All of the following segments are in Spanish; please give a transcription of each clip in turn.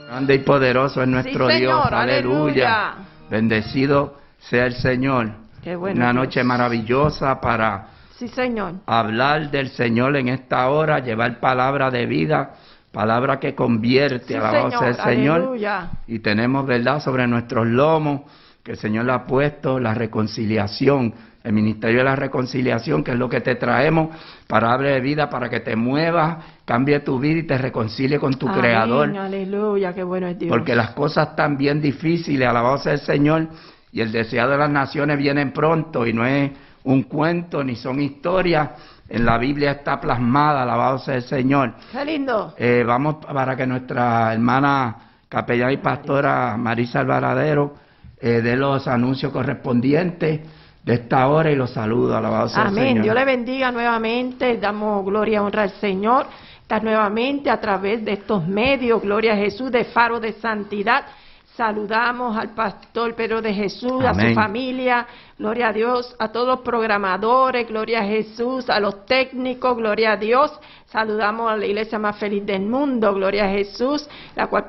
Grande y poderoso es nuestro Sí, Dios. Señor, aleluya. Bendecido sea el Señor. Qué bueno, Una Dios. noche maravillosa para Sí, Señor. hablar del Señor en esta hora, llevar palabra de vida, palabra que convierte, Sí, alabado sea el Señor. aleluya. Y tenemos verdad sobre nuestros lomos, que el Señor le ha puesto la reconciliación, el ministerio de la reconciliación, que es lo que te traemos, palabra de vida, para que te muevas, cambie tu vida y te reconcilie con tu Amén, Creador. aleluya, qué bueno es Dios. Porque las cosas están bien difíciles, alabado sea el Señor, y el deseado de las naciones viene pronto, y no es un cuento, ni son historias, en la Biblia está plasmada, alabado sea el Señor. Qué lindo. Vamos para que nuestra hermana capellana y pastora Marisa Alvaradero dé los anuncios correspondientes de esta hora y los saludos, alabado sea el Amén. Señor. Dios le bendiga nuevamente. Damos gloria y honra al Señor. Está nuevamente a través de estos medios, gloria a Jesús, de Faro de Santidad. Saludamos al pastor Pedro de Jesús, Amén. a su familia, gloria a Dios, a todos los programadores, gloria a Jesús, a los técnicos, gloria a Dios. Saludamos a la iglesia más feliz del mundo, gloria a Jesús, la cual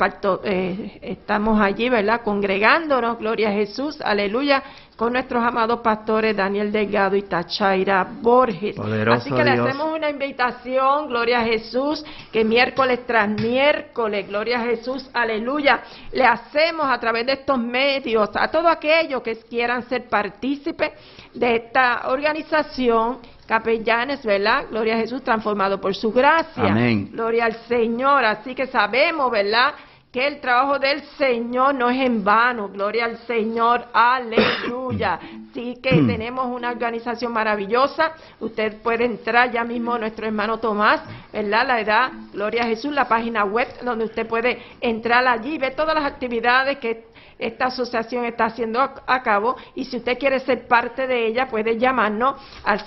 estamos allí, ¿verdad? Congregándonos, gloria a Jesús, aleluya, con nuestros amados pastores Daniel Delgado y Tachaira Borges. Poderoso Así que le Dios. hacemos una invitación, gloria a Jesús, que miércoles tras miércoles, gloria a Jesús, aleluya, le hacemos a través de estos medios a todos aquellos que quieran ser partícipes de esta organización, capellanes, ¿verdad? Gloria a Jesús, transformado por su gracia. Amén. Gloria al Señor. Así que sabemos, ¿verdad?, que el trabajo del Señor no es en vano. Gloria al Señor, aleluya. Así que tenemos una organización maravillosa. Usted puede entrar ya mismo, nuestro hermano Tomás, ¿verdad? La edad, gloria a Jesús, la página web donde usted puede entrar allí y ver todas las actividades que esta asociación está haciendo a cabo, y si usted quiere ser parte de ella, puede llamarnos al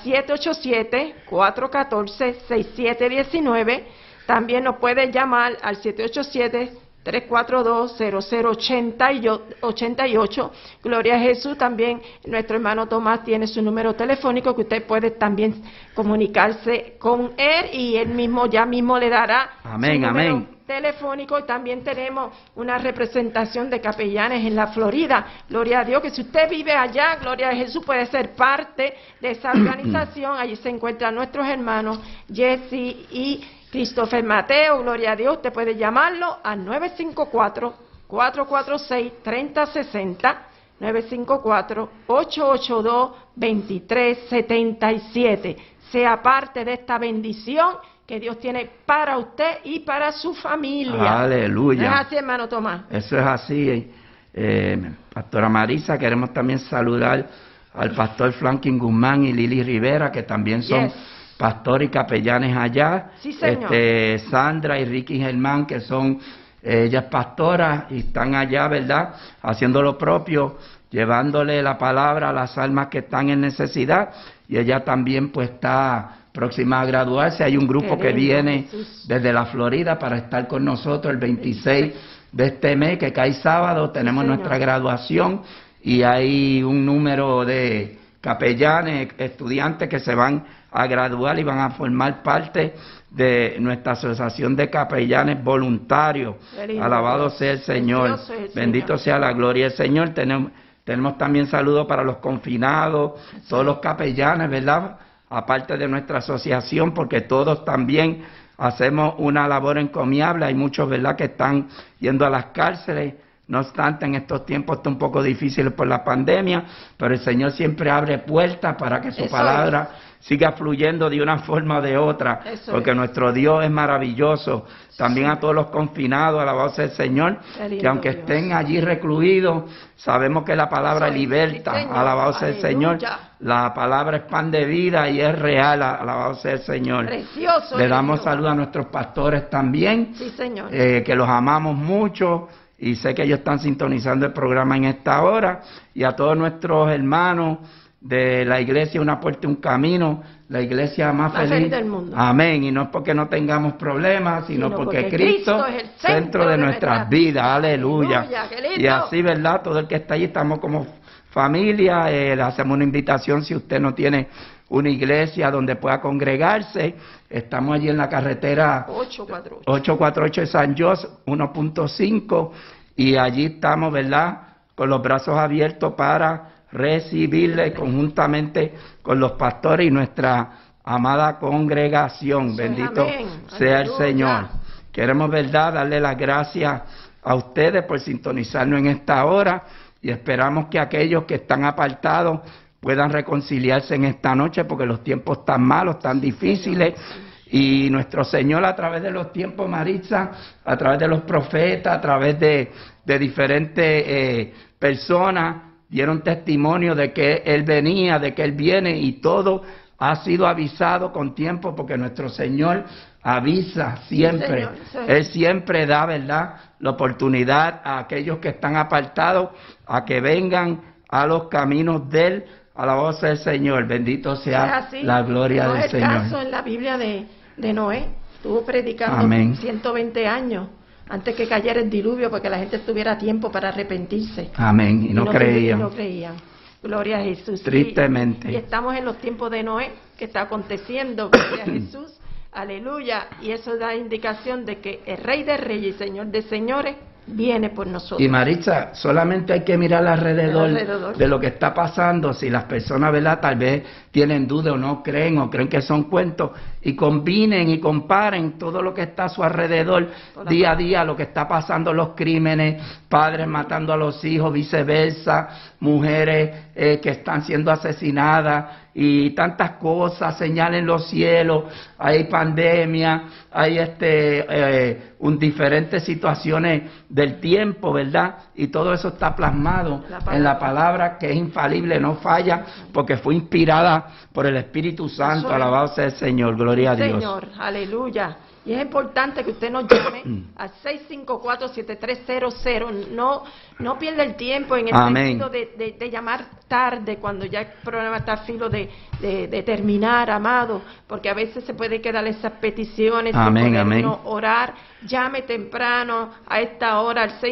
787-414-6719. También nos puede llamar al 787-342-0088. Gloria a Jesús. También nuestro hermano Tomás tiene su número telefónico, que usted puede también comunicarse con él, y él mismo ya mismo le dará Amén, su número amén. telefónico. Y también tenemos una representación de capellanes en la Florida. Gloria a Dios, que si usted vive allá, gloria a Jesús, puede ser parte de esa organización. Allí se encuentran nuestros hermanos Jesse y Christopher Mateo, gloria a Dios. Usted puede llamarlo al 954-446-3060, 954-882-2377. Sea parte de esta bendición que Dios tiene para usted y para su familia. Aleluya. ¿No es así, hermano Tomás? Eso es así. Pastora Marisa, queremos también saludar al pastor Franklin Guzmán y Lili Rivera, que también son pastores y capellanes allá. Sí, señor. Sandra y Ricky Germán, que son ellas pastoras y están allá, ¿verdad?, haciendo lo propio, llevándole la palabra a las almas que están en necesidad. Y ella también pues está próxima a graduarse. Hay un grupo que viene desde la Florida para estar con nosotros el 26 de este mes, que cae sábado. Tenemos nuestra graduación, y hay un número de capellanes, estudiantes que se van a graduar y van a formar parte de nuestra asociación de capellanes voluntarios. Alabado sea el Señor. Bendito sea la gloria del Señor. Tenemos también saludos para los confinados, todos los capellanes, ¿verdad?, aparte de nuestra asociación, porque todos también hacemos una labor encomiable. Hay muchos, ¿verdad?, que están yendo a las cárceles. No obstante, en estos tiempos está un poco difícil por la pandemia, pero el Señor siempre abre puertas para que su palabra siga fluyendo de una forma o de otra, porque nuestro Dios es maravilloso. También a todos los confinados, alabado sea el Señor, que aunque estén allí recluidos, sabemos que la palabra liberta, alabado sea el Señor. La palabra es pan de vida y es real, alabado sea el Señor. Precioso. Le damos saludos a nuestros pastores también, sí, señor, que los amamos mucho, y sé que ellos están sintonizando el programa en esta hora, y a todos nuestros hermanos de la iglesia Una Puerta y un Camino, la iglesia más feliz del mundo. Amén. Y no es porque no tengamos problemas, sino porque Cristo es el centro de nuestras vidas. Aleluya. Y así, ¿verdad? Todo el que está allí, estamos como familia. Le hacemos una invitación, si usted no tiene una iglesia donde pueda congregarse. Estamos allí en la carretera 848 de San José, 1.5, y allí estamos, ¿verdad?, con los brazos abiertos para recibirle conjuntamente con los pastores y nuestra amada congregación. Bendito sea el Señor. Queremos, ¿verdad?, darle las gracias a ustedes por sintonizarnos en esta hora, y esperamos que aquellos que están apartados puedan reconciliarse en esta noche, porque los tiempos están malos, tan difíciles, y nuestro Señor a través de los tiempos, Maritza, a través de los profetas, a través de diferentes personas, dieron testimonio de que Él venía, de que Él viene, y todo ha sido avisado con tiempo, porque nuestro Señor avisa siempre. Él siempre da, ¿verdad?, la oportunidad a aquellos que están apartados a que vengan a los caminos de Él. Alabado sea el Señor, bendito sea la gloria del Señor. No es el caso en la Biblia de Noé, estuvo predicando 120 años antes que cayera el diluvio, porque la gente tuviera tiempo para arrepentirse. Amén, y no creían. No creían. Gloria a Jesús. Tristemente. Y estamos en los tiempos de Noé, que está aconteciendo, gloria a Jesús, aleluya, y eso da indicación de que el Rey de Reyes y Señor de Señores viene por nosotros. Y Maritza, solamente hay que mirar alrededor de lo que está pasando. Si las personas, ¿verdad?, tal vez tienen dudas o creen que son cuentos, y combinen y comparen todo lo que está a su alrededor día a día, lo que está pasando, los crímenes, padres matando a los hijos, viceversa, mujeres que están siendo asesinadas, y tantas cosas, señales en los cielos, hay pandemia, hay diferentes situaciones del tiempo, ¿verdad? Y todo eso está plasmado en la palabra, que es infalible, no falla, porque fue inspirada por el Espíritu Santo. Alabado sea el Señor, gloria a Dios. Señor, aleluya. Y es importante que usted nos llame al 654-7300. No pierda el tiempo en el sentido de llamar tarde, cuando ya el programa está a filo de terminar, amado, porque a veces se puede quedar esas peticiones sin poder uno orar. Llame temprano a esta hora al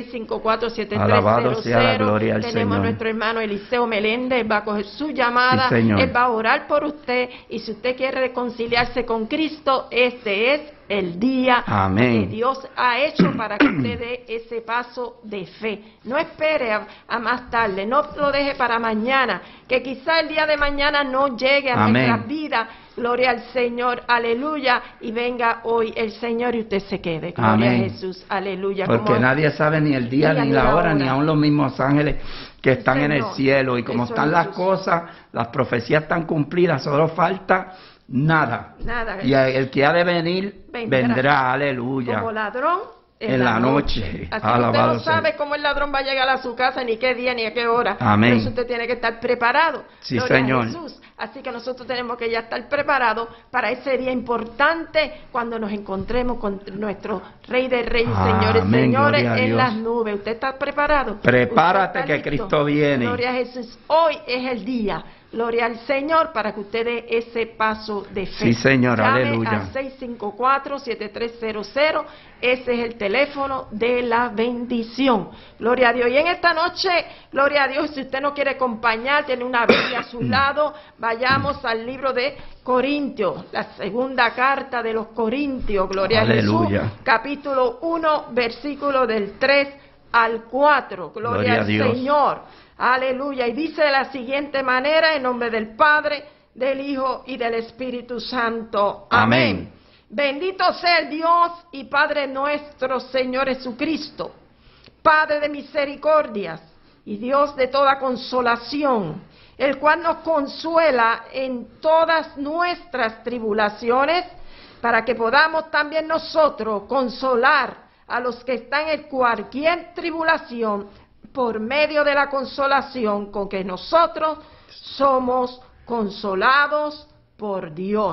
654-7300. Tenemos a nuestro hermano Eliseo Meléndez, va a coger su llamada, él va a orar por usted, y si usted quiere reconciliarse con Cristo, este es el día que Dios ha hecho para que usted dé ese paso de fe. No espere a más tarde, no lo deje para mañana, que quizá el día de mañana no llegue a nuestras vidas. Gloria al Señor, aleluya, y venga hoy el Señor y usted se quede. Gloria a Jesús, aleluya. Porque nadie sabe ni el día ni la hora, ni aun los mismos ángeles que están en el cielo. Y como están las cosas, las profecías están cumplidas, solo falta nada. Y el que ha de venir, vendrá, aleluya. Como ladrón en la noche. Así que usted no sabe cómo el ladrón va a llegar a su casa, ni qué día, ni a qué hora. Por eso usted tiene que estar preparado. Sí, Señor. Jesús. Así que nosotros tenemos que ya estar preparados para ese día importante, cuando nos encontremos con nuestro Rey de Reyes, Señores, Señores, en las nubes. ¿Usted está preparado? Prepárate, que Cristo viene. Gloria a Jesús. Hoy es el día. Gloria al Señor, para que usted dé ese paso de fe. Sí, Señor, llame aleluya. al 654-7300. Ese es el teléfono de la bendición. Gloria a Dios. Y en esta noche, gloria a Dios, si usted no quiere acompañar, tiene una Biblia a su lado, vayamos al libro de Corintios, la segunda carta de los Corintios. Gloria a Jesús. Capítulo 1, versículo del 3 al 4. Gloria al Señor. Aleluya. Y dice de la siguiente manera, en nombre del Padre, del Hijo y del Espíritu Santo. Amén. Bendito sea el Dios y Padre nuestro Señor Jesucristo, Padre de misericordias y Dios de toda consolación, el cual nos consuela en todas nuestras tribulaciones, para que podamos también nosotros consolar a los que están en cualquier tribulación, por medio de la consolación con que nosotros somos consolados por Dios.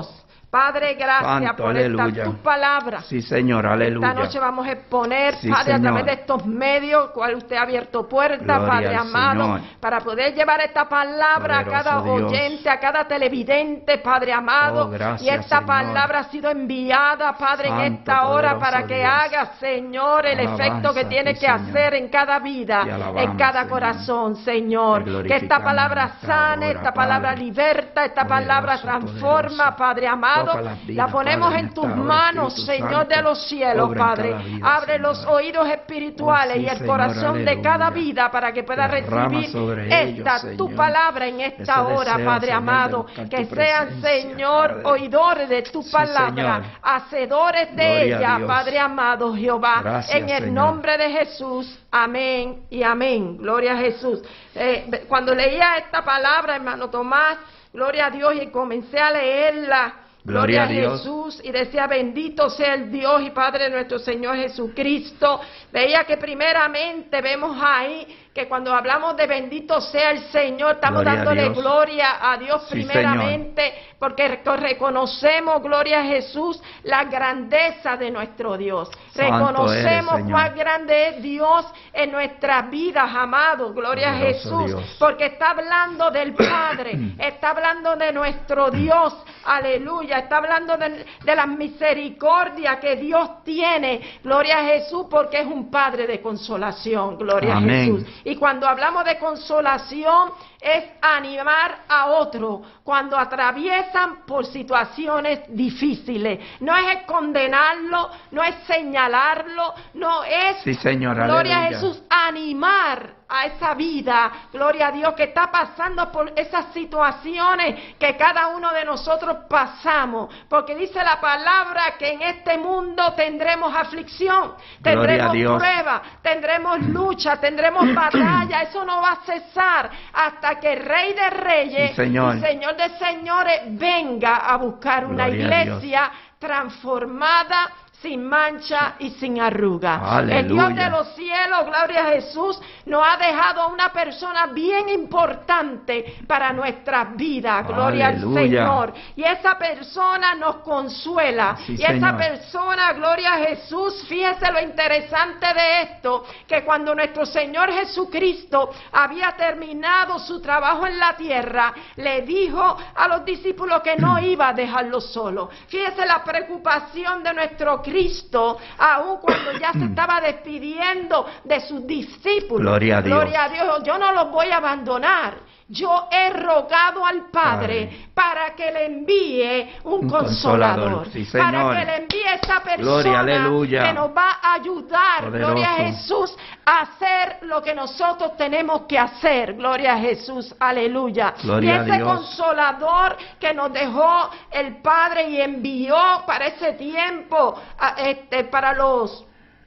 Padre, gracias Santo, por aleluya. esta tu palabra. Sí, Señor, aleluya. Esta noche vamos a exponer, Sí, Padre, a Señor. través de estos medios, cual usted ha abierto puertas, Gloria Padre al amado, Señor. para poder llevar esta palabra a cada Poderoso Dios. oyente, a cada televidente, Padre amado. Oh, gracias, y esta Señor. palabra ha sido enviada, Padre, en Santo, esta hora poderoso para que Dios. haga, Señor, el Alabanza efecto que a tiene ti, que Señor. hacer en cada vida, Te alabamos, en cada Señor. corazón, Señor. Te Que esta glorificamos palabra en esta sane, hora, esta palabra Padre. liberta, esta palabra Poderoso, transforma, poderoso. Padre amado. Toca las vidas, La ponemos Padre, en en tus esta hora, manos, Espíritu Señor Santo. de los cielos, Obra en Padre. cada vida, Abre los Señor. oídos espirituales Oh, sí, y el Señor, corazón de cada aleluya. vida para que pueda Derrama recibir sobre ellos, esta tu Señor. palabra en esta Ese hora, deseo, Padre Señor, de amado. buscar Que tu sean, presencia, Señor, Padre. oidores de tu Sí, palabra, Señor. hacedores de Gloria a ella, Dios. Padre amado, Jehová. Gracias, en el Señor. nombre de Jesús, amén y amén. Gloria a Jesús. Cuando leía esta palabra, hermano Tomás, gloria a Dios, y comencé a leerla. Gloria a Jesús, y decía, bendito sea el Dios y Padre de nuestro Señor Jesucristo. Veía que primeramente vemos ahí que cuando hablamos de bendito sea el Señor, estamos Gloria a dándole Dios. gloria a Dios Sí, primeramente, porque reconocemos, gloria a Jesús, la grandeza de nuestro Dios. Santo Reconocemos eres, Señor. cuán grande es Dios en nuestras vidas, amados. Gloria a Poderoso Jesús, Dios. porque está hablando del Padre, está hablando de nuestro Dios, aleluya, está hablando de las misericordias que Dios tiene, gloria a Jesús, porque es un Padre de consolación, gloria Amén. a Jesús. Y cuando hablamos de consolación, es animar a otro cuando atraviesan por situaciones difíciles. No es condenarlo, no es señalarlo, no es, Sí, Señor, gloria a aleluya. Jesús, animar a esa vida, gloria a Dios, que está pasando por esas situaciones que cada uno de nosotros pasamos, porque dice la palabra que en este mundo tendremos aflicción, tendremos Dios. prueba, tendremos lucha, tendremos batalla, eso no va a cesar hasta que el Rey de Reyes Sí, Señor. y Señor de Señores venga a buscar una Gloria a iglesia transformada, sin mancha y sin arruga. Aleluya. El Dios de los cielos, gloria a Jesús, nos ha dejado a una persona bien importante para nuestras vidas, gloria Aleluya. al Señor. Y esa persona nos consuela. Sí, y esa Señor. persona, gloria a Jesús, fíjese lo interesante de esto, que cuando nuestro Señor Jesucristo había terminado su trabajo en la tierra, le dijo a los discípulos que no iba a dejarlos solos. Fíjese la preocupación de nuestro Cristo, aun cuando ya se estaba despidiendo de sus discípulos. Gloria a Dios. Gloria a Dios. Yo no los voy a abandonar. Yo he rogado al Padre para que le envíe un consolador. Sí, Señor. Para que le envíe esa Gloria, persona aleluya. que nos va a ayudar, Poderoso. gloria a Jesús, a hacer lo que nosotros tenemos que hacer. Gloria a Jesús, aleluya. Gloria y a ese Dios. consolador que nos dejó el Padre y envió para ese tiempo, para los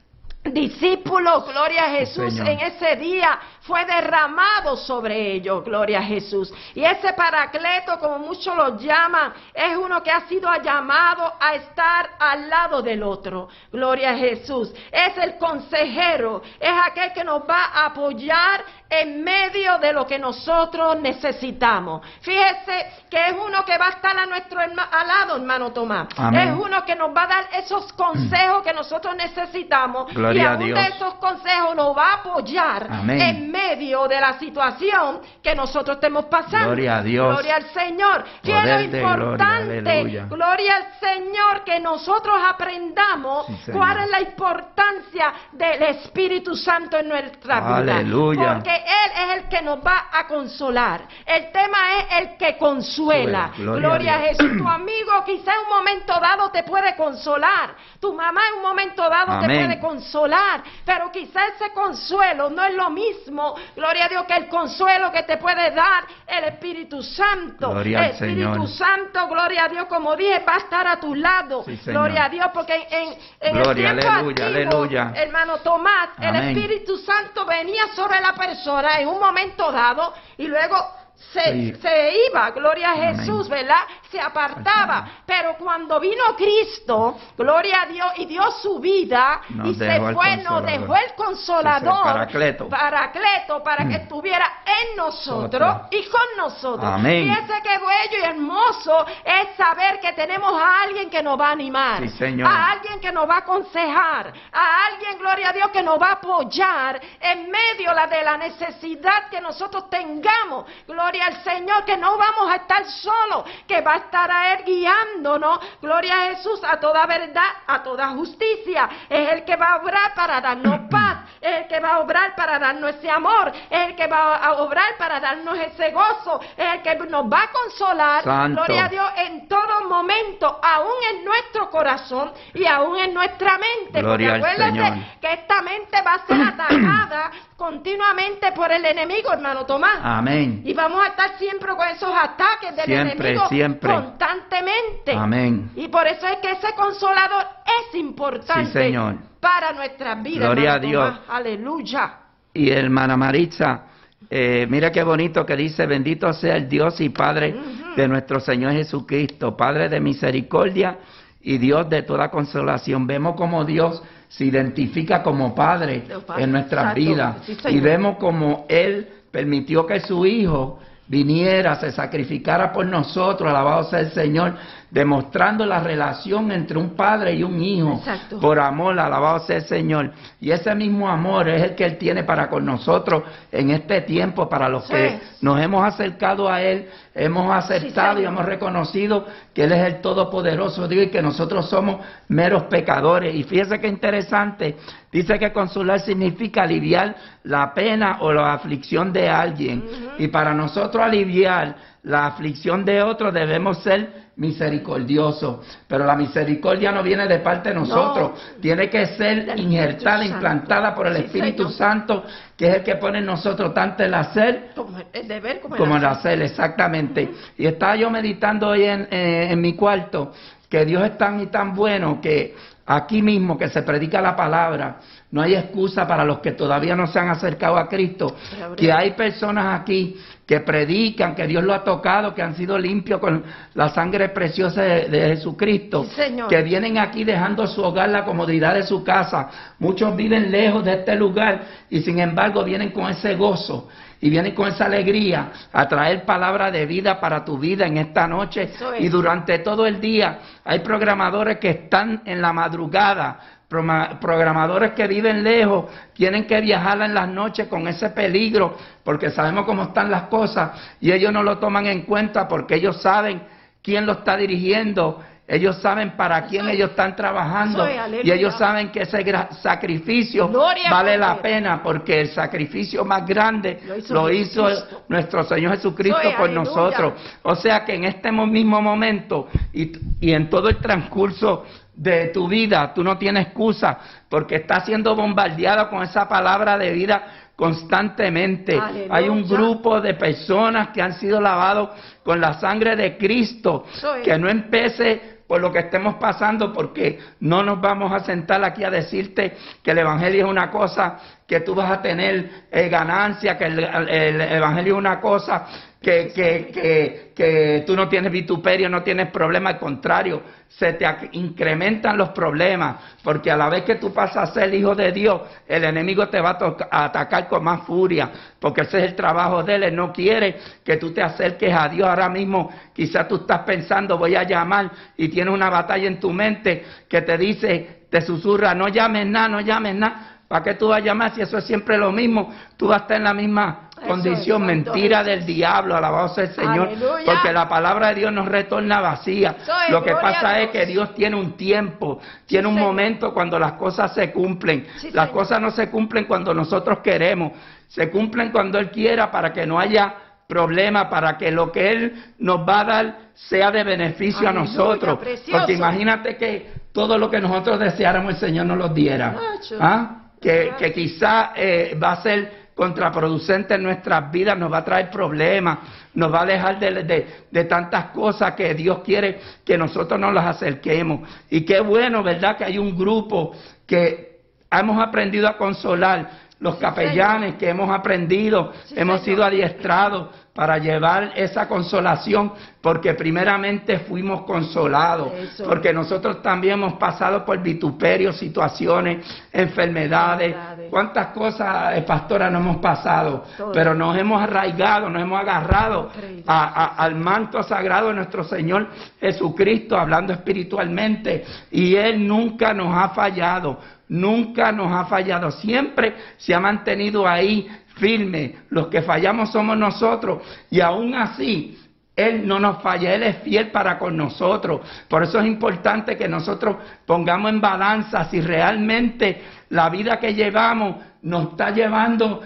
discípulos, gloria a Jesús, Señor. en ese día fue derramado sobre ellos, gloria a Jesús. Y ese paracleto, como muchos lo llaman, es uno que ha sido llamado a estar al lado del otro, gloria a Jesús. Es el consejero, es aquel que nos va a apoyar en medio de lo que nosotros necesitamos. Fíjese que es uno que va a estar a nuestro al lado, hermano Tomás. Amén. Es uno que nos va a dar esos consejos que nosotros necesitamos. Gloria y a aún Dios. de esos consejos nos va a apoyar Amén. en medio de la situación que nosotros estemos pasando. Gloria a Dios. Gloria al Señor. Fíjate Poder lo de gloria, importante, aleluya. gloria al Señor, que nosotros aprendamos Sí, Señor. cuál es la importancia del Espíritu Santo en nuestra vida. Aleluya. Porque Él es el que nos va a consolar. El tema es el que consuela. Gloria a Dios. Jesús. Tu amigo quizá en un momento dado te puede consolar. Tu mamá en un momento dado te Amén. puede consolar. Pero quizá ese consuelo no es lo mismo, gloria a Dios, que el consuelo que te puede dar el Espíritu Santo. Gloria el al Espíritu Señor. Santo, gloria a Dios, como dije, va a estar a tu lado. Sí, Señor. Gloria a Dios, porque en el Gloria, tiempo aleluya, antiguo, aleluya. hermano Tomás, el Amén. Espíritu Santo venía sobre la persona en un momento dado y luego se iba, gloria a Jesús, ¿verdad? Se apartaba. Pero cuando vino Cristo, gloria a Dios, y dio su vida, y se fue, nos dejó el Consolador, Paracleto, para que estuviera en nosotros y con nosotros. Amén. Fíjese qué bello y hermoso es saber que tenemos a alguien que nos va a animar, a alguien que nos va a aconsejar, a alguien, gloria a Dios, que nos va a apoyar en medio de la necesidad que nosotros tengamos. Gloria al Señor, que no vamos a estar solos, que va a estar a Él guiándonos, gloria a Jesús, a toda verdad, a toda justicia. Es el que va a obrar para darnos paz, es el que va a obrar para darnos ese amor, es el que va a obrar para darnos ese gozo, es el que nos va a consolar, Santo. Gloria a Dios, en todo momento, aún en nuestro corazón y aún en nuestra mente. Gloria porque acuérdense al Señor. que esta mente va a ser atacada continuamente por el enemigo, hermano Tomás. Amén. Y vamos a estar siempre con esos ataques del enemigo constantemente. Amén. Y por eso es que ese Consolador es importante, sí, Señor, para nuestras vidas. Gloria a Dios. Tomás. Aleluya. Y hermana Maritza, mira qué bonito que dice: bendito sea el Dios y Padre de nuestro Señor Jesucristo, Padre de misericordia y Dios de toda consolación. Vemos como Dios se identifica como Padre en nuestras vidas, y vemos como Él permitió que su Hijo viniera, se sacrificara por nosotros, alabado sea el Señor, demostrando la relación entre un padre y un hijo. Exacto. Por amor, alabado sea el Señor. Y ese mismo amor es el que Él tiene para con nosotros en este tiempo, para los que nos hemos acercado a Él, hemos aceptado y hemos reconocido que Él es el Todopoderoso Dios y que nosotros somos meros pecadores. Y fíjese qué interesante, dice que consolar significa aliviar la pena o la aflicción de alguien. Y para nosotros aliviar la aflicción de otro debemos ser misericordiosos, pero la misericordia no viene de parte de nosotros, tiene que ser injertada, implantada por el Espíritu Santo, que es el que pone en nosotros tanto el hacer como el deber, como el hacer, exactamente. Y estaba yo meditando hoy en mi cuarto, que Dios es tan y tan bueno que aquí mismo que se predica la palabra, no hay excusa para los que todavía no se han acercado a Cristo, que hay personas aquí que predican que Dios lo ha tocado, que han sido limpios con la sangre preciosa de Jesucristo, que vienen aquí dejando su hogar, la comodidad de su casa. Muchos viven lejos de este lugar y sin embargo vienen con ese gozo y vienen con esa alegría a traer palabra de vida para tu vida en esta noche y durante todo el día. Hay programadores que están en la madrugada, programadores que viven lejos, tienen que viajar en las noches con ese peligro, porque sabemos cómo están las cosas, y ellos no lo toman en cuenta porque ellos saben quién lo está dirigiendo, ellos saben para quién ellos están trabajando, y ellos saben que ese sacrificio vale la pena, porque el sacrificio más grande lo hizo nuestro Señor Jesucristo por nosotros. O sea que en este mismo momento y en todo el transcurso de tu vida, tú no tienes excusa, porque estás siendo bombardeado con esa palabra de vida constantemente. Aleluya. Hay un grupo de personas que han sido lavados con la sangre de Cristo, que no empece por lo que estemos pasando, porque no nos vamos a sentar aquí a decirte que el Evangelio es una cosa que tú vas a tener ganancia, que el Evangelio es una cosa que tú no tienes vituperio, no tienes problema. Al contrario, se te incrementan los problemas, porque a la vez que tú pasas a ser hijo de Dios, el enemigo te va a atacar con más furia, porque ese es el trabajo de él. Él no quiere que tú te acerques a Dios. Ahora mismo quizás tú estás pensando, voy a llamar, y tienes una batalla en tu mente que te dice, te susurra, no llames nada, no llames nada. ¿Para qué tú vas a llamar si eso es siempre lo mismo? Tú vas a estar en la misma condición. Mentira del diablo, alabado sea el Señor. Aleluya. Porque la palabra de Dios nos retorna vacía. Lo que pasa es que Dios tiene un tiempo, tiene un momento cuando las cosas se cumplen. Las cosas no se cumplen cuando nosotros queremos, se cumplen cuando Él quiera, para que no haya problema, para que lo que Él nos va a dar sea de beneficio a nosotros. Precioso. Porque imagínate que todo lo que nosotros deseáramos el Señor nos lo diera. Que quizá va a ser contraproducente en nuestras vidas, nos va a traer problemas, nos va a alejar de tantas cosas que Dios quiere que nosotros nos las acerquemos. Y qué bueno, ¿verdad?, que hay un grupo que hemos aprendido a consolar los capellanes que hemos aprendido, hemos sido adiestrados para llevar esa consolación, porque primeramente fuimos consolados, porque nosotros también hemos pasado por vituperios, situaciones, enfermedades, cuántas cosas, pastora, no hemos pasado, pero nos hemos arraigado, nos hemos agarrado al manto sagrado de nuestro Señor Jesucristo, hablando espiritualmente, y Él nunca nos ha fallado, nunca nos ha fallado, siempre se ha mantenido ahí firme. Los que fallamos somos nosotros, y aún así Él no nos falla, Él es fiel para con nosotros. Por eso es importante que nosotros pongamos en balanza si realmente la vida que llevamos nos está llevando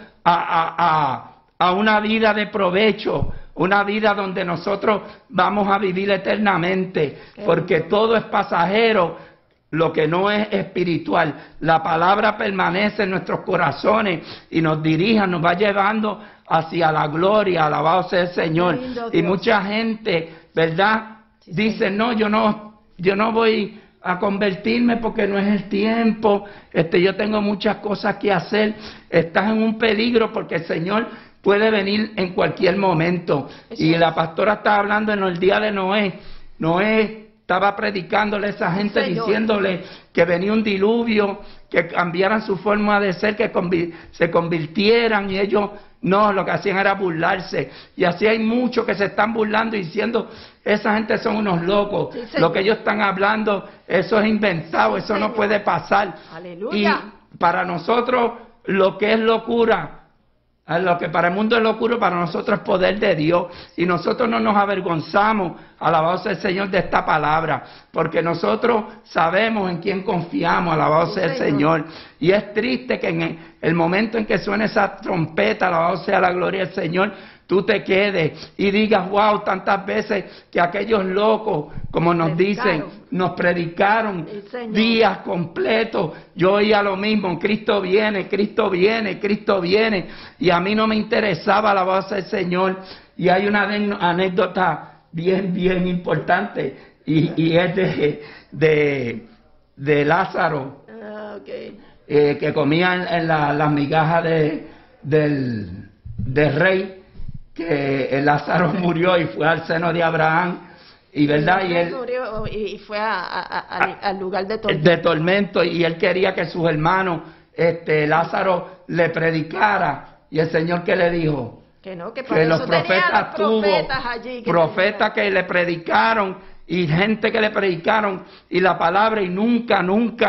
a una vida de provecho, una vida donde nosotros vamos a vivir eternamente, porque todo es pasajero. Lo que no es espiritual, la palabra permanece en nuestros corazones y nos dirige, nos va llevando hacia la gloria, alabado sea el Señor. Y mucha gente, ¿verdad? Dice, no, yo no voy a convertirme porque no es el tiempo, yo tengo muchas cosas que hacer. Estás en un peligro porque el Señor puede venir en cualquier momento. Y la pastora estaba hablando en el día de Noé. Noé estaba predicándole a esa gente, diciéndole que venía un diluvio, que cambiaran su forma de ser, que se convirtieran, y ellos no, lo que hacían era burlarse. Y así hay muchos que se están burlando y diciendo, esa gente son unos locos, lo que ellos están hablando, eso es inventado, eso no puede pasar. Aleluya. Y para nosotros lo que es locura, lo que para el mundo es locura, para nosotros es poder de Dios, y nosotros no nos avergonzamos, alabado sea el Señor, de esta palabra, porque nosotros sabemos en quién confiamos, alabado sea el Señor. Y es triste que en el momento en que suene esa trompeta, alabado sea la gloria del Señor, tú te quedes y digas, wow, tantas veces que aquellos locos, como nos dicen, nos predicaron días completos. Yo oía lo mismo, Cristo viene, Cristo viene, Cristo viene, y a mí no me interesaba la voz del Señor. Y hay una anécdota bien importante, y es de Lázaro, que comía en las migajas del rey, que Lázaro murió y fue al seno de Abraham, y verdad, y él murió y fue al lugar de tormento, y él quería que sus hermanos, Lázaro, le predicara, y el Señor, ¿qué le dijo? Que los profetas tuvo, profetas que le predicaron, y gente que le predicaron y la palabra, y nunca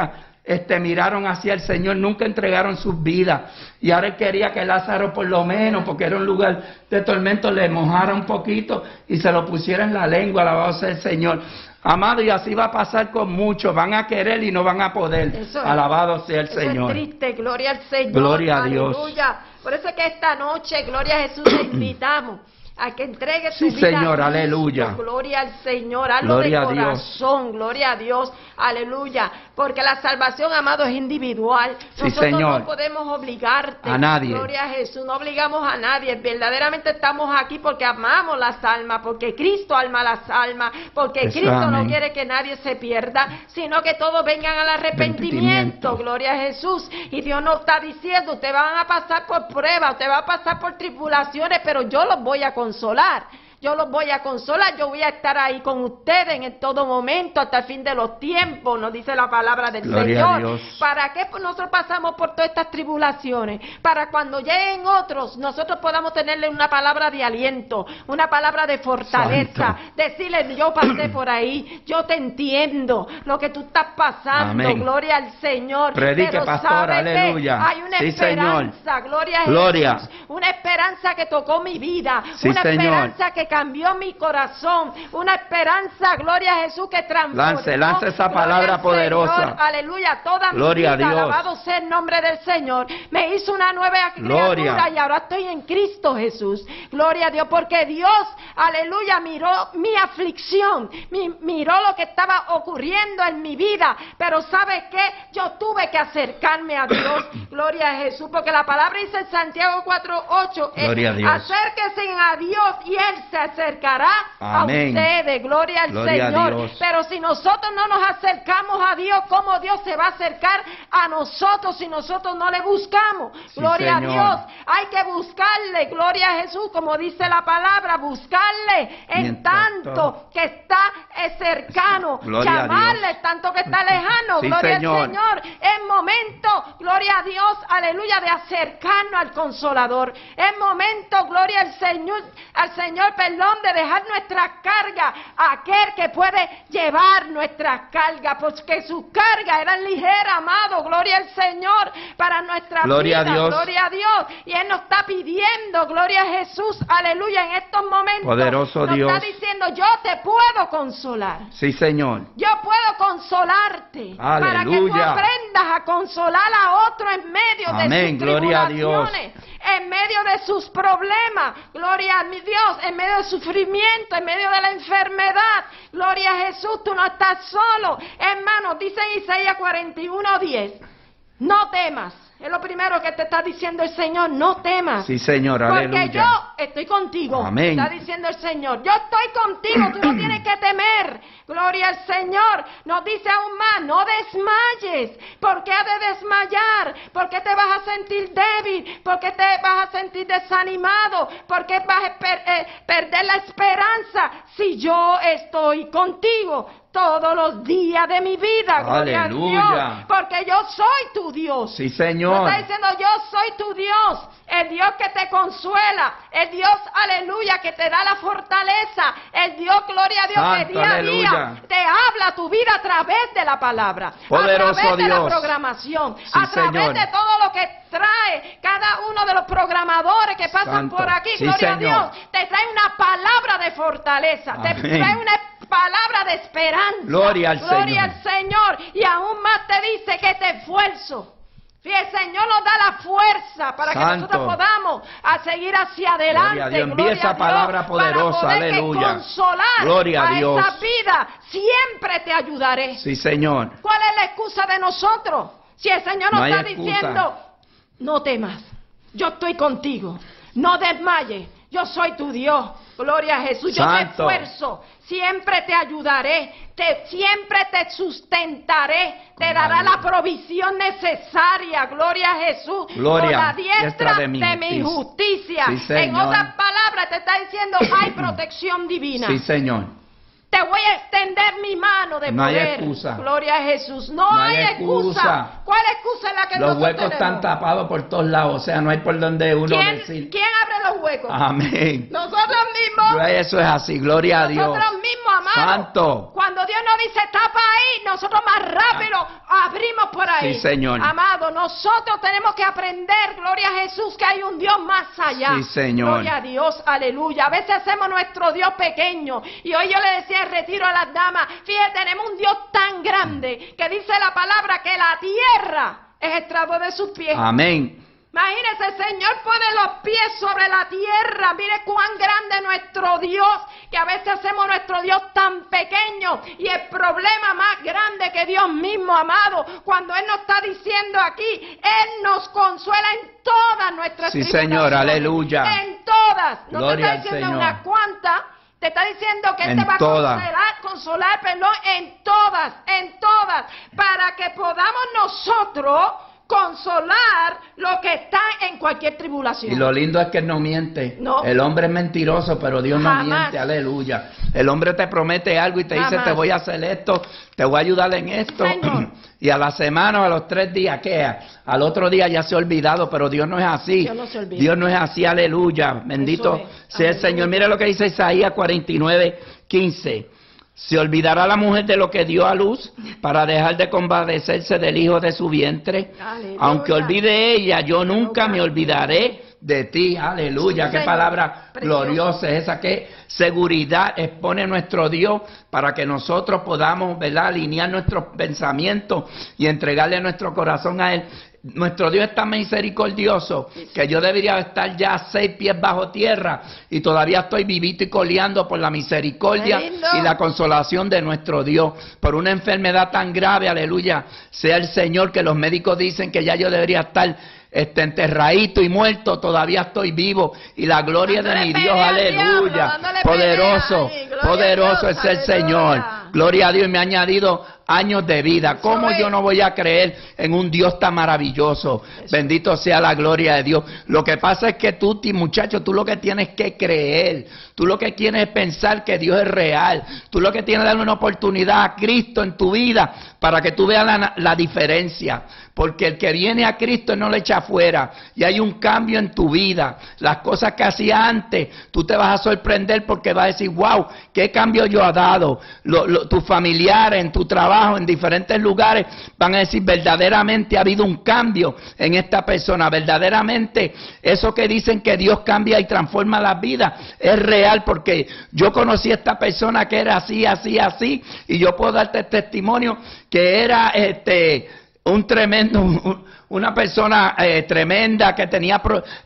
miraron hacia el Señor, nunca entregaron sus vidas. Y ahora él quería que Lázaro, por lo menos, porque era un lugar de tormento, le mojara un poquito y se lo pusiera en la lengua, alabado sea el Señor. Amado, y así va a pasar con muchos, van a querer y no van a poder. Alabado sea el Señor. Es triste, gloria al Señor. Gloria a Dios. Aleluya. Por eso es que esta noche, gloria a Jesús, te invitamos a que entregue tu vida. Señor, aleluya. Gloria al Señor, hazlo de corazón, gloria a Dios, aleluya. Porque la salvación, amado, es individual. Nosotros Señor, no podemos obligarte a nadie. Gloria a Jesús, no obligamos a nadie. Verdaderamente estamos aquí porque amamos las almas, porque Cristo ama las almas, porque Cristo no quiere que nadie se pierda, sino que todos vengan al arrepentimiento. Gloria a Jesús. Y Dios nos está diciendo, ustedes van a pasar por pruebas, ustedes van a pasar por tribulaciones, pero yo los voy a consolar. Yo los voy a consolar, yo voy a estar ahí con ustedes en todo momento hasta el fin de los tiempos, nos dice la palabra del Señor. ¿Para qué nosotros pasamos por todas estas tribulaciones? Para cuando lleguen otros, nosotros podamos tenerle una palabra de aliento, una palabra de fortaleza, decirle, yo pasé por ahí, yo te entiendo lo que tú estás pasando. Amén. Gloria al Señor. Predique, pero pastor, aleluya. Hay una esperanza, Señor. Gloria a Jesús, una esperanza que tocó mi vida, una esperanza que cambió mi corazón, una esperanza, gloria a Jesús, que transformó. Lance esa palabra poderosa. Señor, aleluya, toda gloria mi vida, alabado sea el nombre del Señor. Me hizo una nueva criatura y ahora estoy en Cristo Jesús. Gloria a Dios, porque Dios, aleluya, miró mi aflicción, miró lo que estaba ocurriendo en mi vida, pero ¿sabe qué? Yo tuve que acercarme a Dios, gloria a Jesús, porque la palabra dice en Santiago 4:8, acérquense a Dios y Él se acercará Amén. a ustedes. Gloria al Gloria a Señor. Dios. Pero si nosotros no nos acercamos a Dios, ¿cómo Dios se va a acercar a nosotros si nosotros no le buscamos? Sí, Gloria Señor. a Dios. Hay que buscarle, gloria a Jesús, como dice la palabra, buscarle en Mientras tanto que está cercano, Gloria a llamarle Dios. tanto que está lejano. Sí, Gloria Señor. al Señor. Es momento, gloria a Dios, aleluya, de acercarnos al Consolador. Es momento, gloria al Señor, perdón, de dejar nuestra carga a aquel que puede llevar nuestra carga, porque su carga era ligera, amado, gloria al Señor, para nuestra Gloria vida, a Dios. gloria a Dios. Y Él nos está pidiendo, gloria a Jesús, aleluya, en estos momentos. Poderoso nos Dios. está diciendo, yo te puedo consolar. Sí, Señor. Yo puedo consolarte para que tú Aleluya. aprendas a consolar a otro en medio Amén, de sus gloria a Dios. tribulaciones, en medio de sus problemas, gloria a mi Dios, en medio del sufrimiento, en medio de la enfermedad, gloria a Jesús, tú no estás solo, hermano, dice en Isaías 41:10, no temas. Es lo primero que te está diciendo el Señor, no temas. Sí, Señor, Porque aleluya. yo estoy contigo. Amén. Está diciendo el Señor. Yo estoy contigo, tú no tienes que temer. Gloria al Señor. Nos dice aún más, no desmayes. ¿Por qué has de desmayar? ¿Por qué te vas a sentir débil? ¿Por qué te vas a sentir desanimado? ¿Por qué vas a perder la esperanza? Si yo estoy contigo todos los días de mi vida, gloria a Dios, Aleluya. porque yo soy tu Dios. Sí, No Señor. está diciendo yo soy tu Dios, el Dios que te consuela, el Dios, aleluya, que te da la fortaleza, el Dios, gloria a Dios, Santo, que día a aleluya. día te habla tu vida a través de la palabra, Poderoso a través de la Dios. programación, Sí, a través Señor. de todo lo que trae cada uno de los programadores que pasan Santo. por aquí, Sí, gloria Señor. a Dios, te trae una palabra de fortaleza, te Amén. trae una palabra de esperanza. Gloria al Gloria Señor. al Señor. Y aún más te dice que te esfuerzo. Y el Señor nos da la fuerza para que Santo. nosotros podamos a seguir hacia adelante. Gloria a Dios. Envía esa Dios, palabra poderosa, para poder aleluya. que consolar Gloria a Dios. esa vida. Siempre te ayudaré. Sí, Señor. ¿Cuál es la excusa de nosotros? Si el Señor nos No hay está excusa. diciendo, no temas, yo estoy contigo, no desmayes, yo soy tu Dios. Gloria a Jesús, yo te Santo. esfuerzo, siempre te ayudaré, siempre te sustentaré, te dará la provisión necesaria, gloria a Jesús, Gloria, con la diestra de mi justicia. Sí, En Señor. otras palabras te está diciendo, hay protección divina. Sí, Señor. Te voy a extender mi mano de No hay poder. excusa. Gloria a Jesús. No, No hay hay excusa. excusa. ¿Cuál excusa es la que Los nosotros huecos están tenemos? tapados por todos lados, o sea, no hay por donde uno decir. ¿Quién abre los huecos? Amén. Nosotros mismos. Eso es así, gloria a Dios. Nosotros mismos, amados. Santo. Cuando Dios nos dice tapa ahí, nosotros más rápido abrimos por ahí. Sí, Señor. Amado, nosotros tenemos que aprender, gloria a Jesús, que hay un Dios más allá. Sí, Señor. Gloria a Dios, aleluya. A veces hacemos nuestro Dios pequeño. Y hoy yo le decía en retiro a las damas, fíjate, tenemos un Dios tan grande que dice la palabra que la tierra es estrado de sus pies. Amén. Imagínese, el Señor pone los pies sobre la tierra. Mire cuán grande es nuestro Dios, que a veces hacemos nuestro Dios tan pequeño. Y el problema más grande que Dios mismo, amado, cuando Él nos está diciendo aquí, Él nos consuela en todas nuestras Sí, tribulaciones. Señor, aleluya. En todas. No Gloria te está al diciendo Señor. unas cuantas. Te está diciendo que Él En te va a todas. consolar, perdón, en todas, para que podamos nosotros consolar lo que está en cualquier tribulación. Y lo lindo es que Él no miente. No. El hombre es mentiroso, pero Dios no Jamás. miente, aleluya. El hombre te promete algo y te dice, Jamás. te voy a hacer esto, te voy a ayudar en esto. Señor. Y a la semana o a los 3 días, ¿qué? Al otro día ya se ha olvidado, pero Dios no es así. Dios no se olvida. Dios no es así, aleluya. Bendito Eso es. sea el Aleluya. Señor. Mira lo que dice Isaías 49:15. Se olvidará la mujer de lo que dio a luz para dejar de compadecerse del hijo de su vientre. Aleluya. Aunque olvide ella, yo nunca me olvidaré de ti. Aleluya. Sí, Qué Señor. palabra Precioso. gloriosa es esa. Qué seguridad expone nuestro Dios para que nosotros podamos, ¿verdad?, alinear nuestros pensamientos y entregarle nuestro corazón a Él. Nuestro Dios es tan misericordioso que yo debería estar ya 6 pies bajo tierra y todavía estoy vivito y coleando por la misericordia Qué lindo. y la consolación de nuestro Dios. Por una enfermedad tan grave, aleluya, sea el Señor, que los médicos dicen que ya yo debería estar enterradito y muerto, todavía estoy vivo. Y la gloria de mi Dios, aleluya. Poderoso, poderoso es el Señor. Gloria a Dios, y me ha añadido años de vida. ¿Cómo yo no voy a creer en un Dios tan maravilloso? Bendito sea la gloria de Dios. Lo que pasa es que tú, muchacho, tú lo que tienes que creer. Tú lo que tienes es pensar que Dios es real. Tú lo que tienes es darle una oportunidad a Cristo en tu vida para que tú veas la diferencia. Porque el que viene a Cristo no le echa afuera. Y hay un cambio en tu vida. Las cosas que hacía antes, tú te vas a sorprender porque vas a decir, wow, qué cambio yo he dado. Tus familiares, en tu trabajo, en diferentes lugares, van a decir, verdaderamente ha habido un cambio en esta persona. Verdaderamente, eso que dicen que Dios cambia y transforma las vidas, es real, porque yo conocí a esta persona que era así, así, así, y yo puedo darte testimonio que era una persona tremenda, que tenía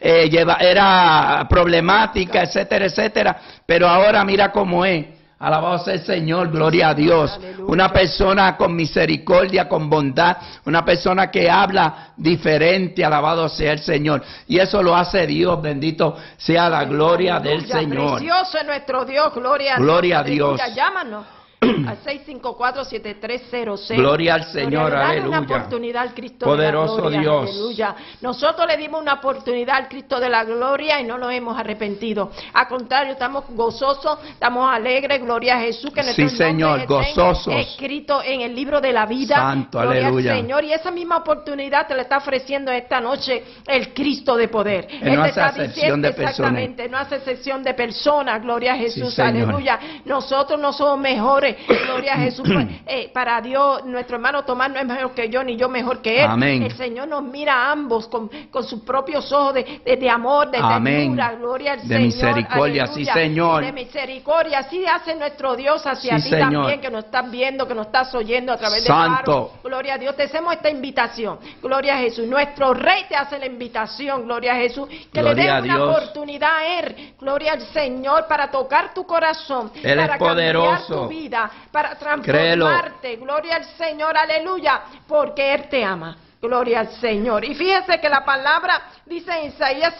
era problemática, etcétera, etcétera, pero ahora mira cómo es. Alabado sea el Señor, gloria a Dios. Aleluya. Una persona con misericordia, con bondad, una persona que habla diferente, alabado sea el Señor. Y eso lo hace Dios, bendito sea la gloria del Señor. Precioso es nuestro Dios, gloria a Dios. Gloria a Dios. Llámanos al 654-7306. Gloria al Señor, aleluya. aleluya. Una oportunidad al Cristo poderoso de la gloria, Dios. Aleluya. Nosotros le dimos una oportunidad al Cristo de la gloria y no nos hemos arrepentido. Al contrario, estamos gozosos, estamos alegres, gloria a Jesús, que nuestros Señor, gozosos, escrito en el libro de la vida. Santo, gloria aleluya. al Señor, y esa misma oportunidad te la está ofreciendo esta noche el Cristo de poder. Él no hace excepción de personas. Exactamente, no hace excepción de personas, gloria a Jesús, sí, aleluya. Nosotros no somos mejores, gloria a Jesús. Para Dios, nuestro hermano Tomás no es mejor que yo, ni yo mejor que él. Amén. El Señor nos mira a ambos con sus propios ojos de amor, de ternura, gloria al de Señor. Misericordia, aleluya. sí, Señor. De misericordia, así hace nuestro Dios hacia sí, ti Señor. también, que nos estás viendo, que nos estás oyendo a través de Santo. Faro. Gloria a Dios, te hacemos esta invitación, gloria a Jesús. Nuestro Rey te hace la invitación, gloria a Jesús, que gloria le des una oportunidad a Él, gloria al Señor, para tocar tu corazón, Él para es poderoso. cambiar tu vida, para transformarte, gloria al Señor, aleluya, porque Él te ama, gloria al Señor. Y fíjese que la palabra dice en Isaías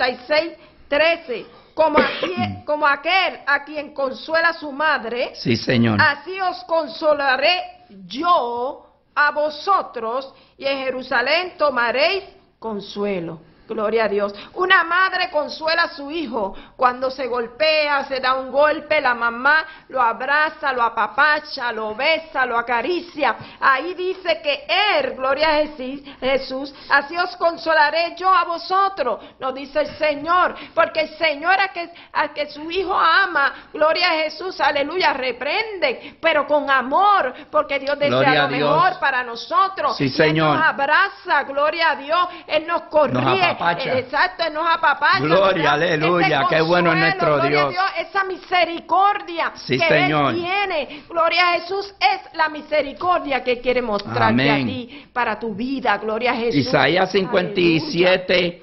66:13, como aquel a quien consuela su madre, sí, Señor, así os consolaré yo a vosotros, y en Jerusalén tomaréis consuelo. Gloria a Dios. Una madre consuela a su hijo cuando se golpea, se da un golpe, la mamá lo abraza, lo apapacha, lo besa, lo acaricia. Ahí dice que Él, gloria a Jesús, así os consolaré yo a vosotros, nos dice el Señor, porque el Señor a que su hijo ama, gloria a Jesús, aleluya, reprende, pero con amor, porque Dios desea lo mejor para nosotros. Sí, Señor. Él nos abraza, gloria a Dios, Él nos corrige. Exacto, Él nos apapacha. Gloria, aleluya, qué bueno es nuestro Dios. Dios. Esa misericordia sí, que Señor. Él tiene, gloria a Jesús, es la misericordia que quiere mostrarte a ti, para tu vida, gloria a Jesús. Isaías 57,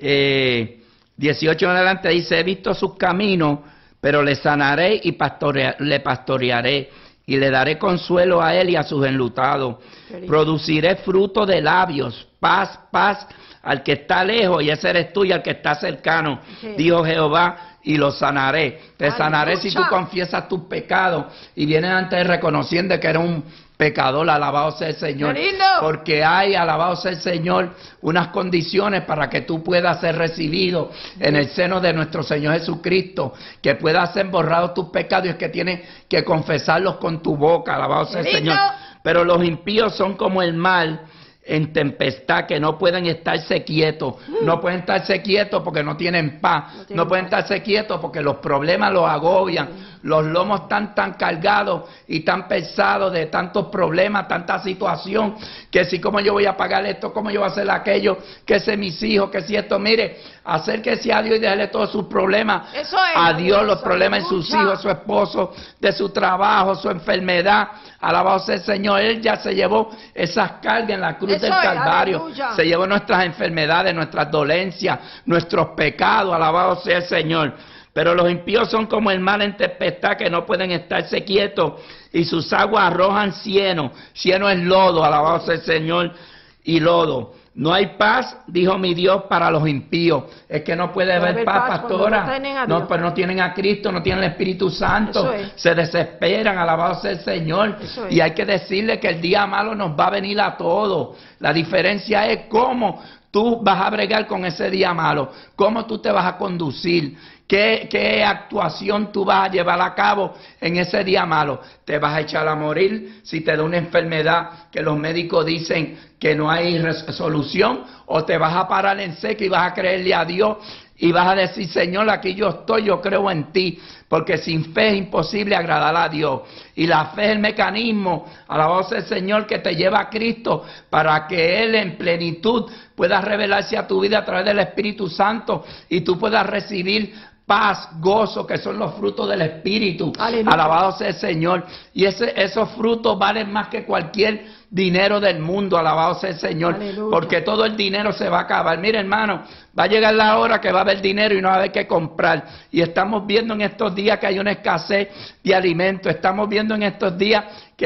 18 en adelante dice, he visto sus caminos, pero le sanaré y le pastorearé, y le daré consuelo a él y a sus enlutados. Produciré fruto de labios, paz, paz al que está lejos, y ese eres tú, y al que está cercano, dijo Jehová, y lo sanaré. Te sanaré si tú confiesas tus pecados y vienes antes reconociendo que eres un pecador. Alabado sea el Señor, porque hay, alabado sea el Señor, unas condiciones para que tú puedas ser recibido en el seno de nuestro Señor Jesucristo, que puedas ser borrados tus pecados, y es que tienes que confesarlos con tu boca. Alabado sea el Señor. Pero los impíos son como el mar en tempestad, que no pueden estarse quietos, no pueden estarse quietos porque no tienen paz, no pueden estarse quietos porque los problemas los agobian, los lomos están tan cargados y tan pesados de tantos problemas, tanta situación, que si cómo yo voy a pagar esto, cómo yo voy a hacer aquello, que si mis hijos, que si esto, mire, acérquese a Dios y déjale todos sus problemas a Dios, los problemas de sus hijos, su esposo, de su trabajo, su enfermedad. Alabado sea el Señor, Él ya se llevó esas cargas en la cruz del Calvario, se llevó nuestras enfermedades, nuestras dolencias, nuestros pecados. Alabado sea el Señor. Pero los impíos son como el mar en tempestad, que no pueden estarse quietos, y sus aguas arrojan cieno. Cieno es lodo, alabado sea el Señor, y lodo. no hay paz, dijo mi Dios, para los impíos. Es que no puede haber paz, pastora. Pues no tienen a Cristo, no tienen el Espíritu Santo. Se desesperan, alabado sea el Señor. Y hay que decirle que el día malo nos va a venir a todos. La diferencia es cómo tú vas a bregar con ese día malo, cómo tú te vas a conducir. ¿Qué actuación tú vas a llevar a cabo en ese día malo? ¿Te vas a echar a morir si te da una enfermedad que los médicos dicen que no hay solución? ¿O te vas a parar en seco y vas a creerle a Dios y vas a decir, Señor, aquí yo estoy, yo creo en ti? Porque sin fe es imposible agradar a Dios. Y la fe es el mecanismo, alabado sea el Señor, que te lleva a Cristo para que Él en plenitud pueda revelarse a tu vida a través del Espíritu Santo y tú puedas recibir paz, gozo, que son los frutos del Espíritu. Aleluya. Alabado sea el Señor. Y esos frutos valen más que cualquier dinero del mundo. Alabado sea el Señor. Aleluya. Porque todo el dinero se va a acabar. Mire, hermano, va a llegar la hora que va a haber dinero y no va a haber que comprar. Y estamos viendo en estos días que hay una escasez de alimentos. Estamos viendo en estos días que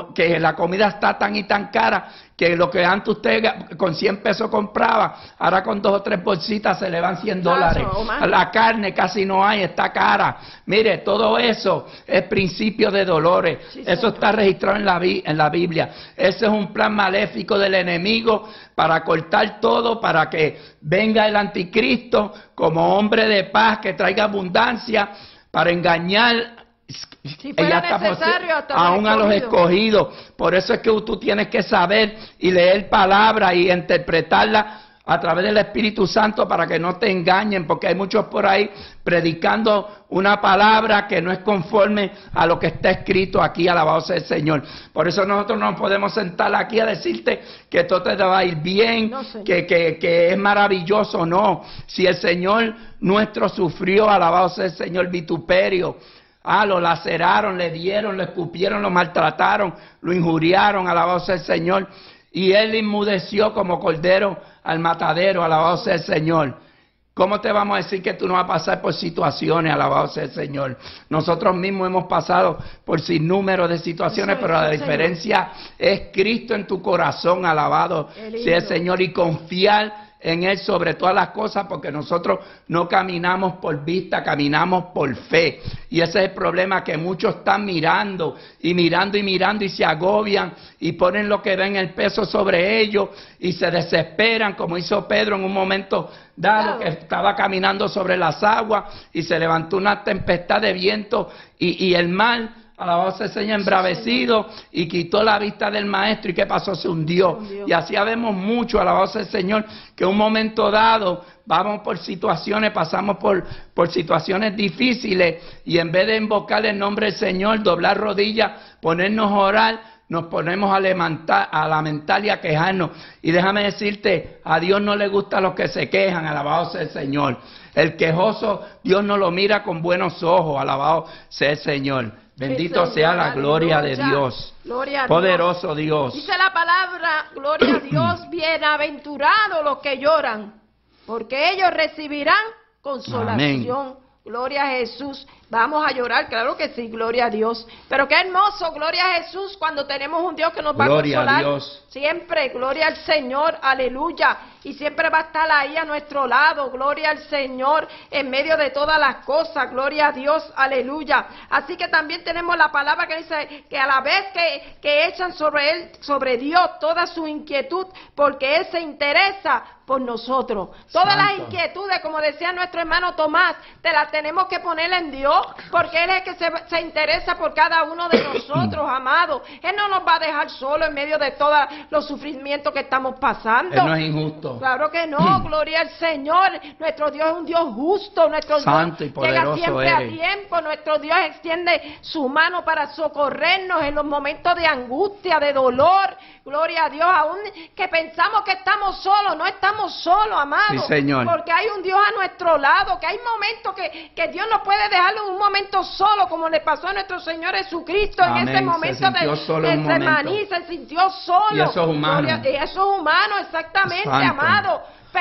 la comida está tan y tan cara que lo que antes usted con 100 pesos compraba, ahora con 2 o 3 bolsitas se le van $100. La carne casi no hay, está cara. Mire, todo eso es principio de dolores. Sí, eso está registrado en la Biblia. Ese es un plan maléfico del enemigo para cortar todo, para que venga el anticristo como hombre de paz que traiga abundancia, para engañar si fuera necesario, aún a los escogidos. Por eso es que tú tienes que saber y leer palabra y interpretarla a través del Espíritu Santo para que no te engañen, porque hay muchos por ahí predicando una palabra que no es conforme a lo que está escrito aquí, alabado sea el Señor. Por eso nosotros no podemos sentar aquí a decirte que todo te va a ir bien, no, que es maravilloso. No, si el Señor nuestro sufrió, alabado sea el Señor, vituperio, lo laceraron, le dieron, lo escupieron, lo maltrataron, lo injuriaron, alabado sea el Señor. Y Él inmudeció como cordero al matadero, alabado sea el Señor. ¿Cómo te vamos a decir que tú no vas a pasar por situaciones, alabado sea el Señor? Nosotros mismos hemos pasado por sinnúmero de situaciones, pero la diferencia es Cristo en tu corazón, alabado sea el Señor, y confiar en Él sobre todas las cosas, porque nosotros no caminamos por vista, caminamos por fe. Y ese es el problema, que muchos están mirando y mirando y mirando y se agobian y ponen lo que ven el peso sobre ellos y se desesperan, como hizo Pedro en un momento dado, que estaba caminando sobre las aguas y se levantó una tempestad de viento y el mar, alabado sea el Señor, embravecido, y quitó la vista del maestro. ¿Y qué pasó? Se hundió. Y así vemos mucho, alabado sea el Señor, que en un momento dado vamos por situaciones, pasamos por situaciones difíciles, y en vez de invocar el nombre del Señor, doblar rodillas, ponernos a orar, nos ponemos a lamentar y a quejarnos. Y déjame decirte, a Dios no le gusta a los que se quejan, alabado sea el Señor. El quejoso, Dios no lo mira con buenos ojos, alabado sea el Señor. Bendito sea la gloria de Dios. Gloria a poderoso Dios. Dice la palabra, gloria a Dios, bienaventurados los que lloran, porque ellos recibirán consolación. Amén. Gloria a Jesús. Vamos a llorar, claro que sí, gloria a Dios. Pero qué hermoso, gloria a Jesús, cuando tenemos un Dios que nos va a consolar. A Dios. Siempre, gloria al Señor, aleluya. Y siempre va a estar ahí a nuestro lado, gloria al Señor, en medio de todas las cosas, gloria a Dios, aleluya. Así que también tenemos la palabra que dice que a la vez que echan sobre Él, sobre Dios, toda su inquietud, porque Él se interesa por nosotros. Todas las inquietudes, como decía nuestro hermano Tomás, te las tenemos que poner en Dios, porque Él es el que se interesa por cada uno de nosotros, amados. Él no nos va a dejar solo en medio de todos los sufrimientos que estamos pasando. Él no es injusto. Claro que no, gloria al Señor. Nuestro Dios es un Dios justo, nuestro Santo Dios y poderoso llega siempre a tiempo, nuestro Dios extiende su mano para socorrernos en los momentos de angustia, de dolor. Gloria a Dios, aún que pensamos que estamos solos, no estamos solos, amados. Sí, Señor. Porque hay un Dios a nuestro lado, que hay momentos que Dios no puede dejarlo en un momento solo, como le pasó a nuestro Señor Jesucristo. Amén. En ese momento de Getsemaní, se sintió solo. Y eso es humano. Y eso es humano, exactamente, Santo. amado.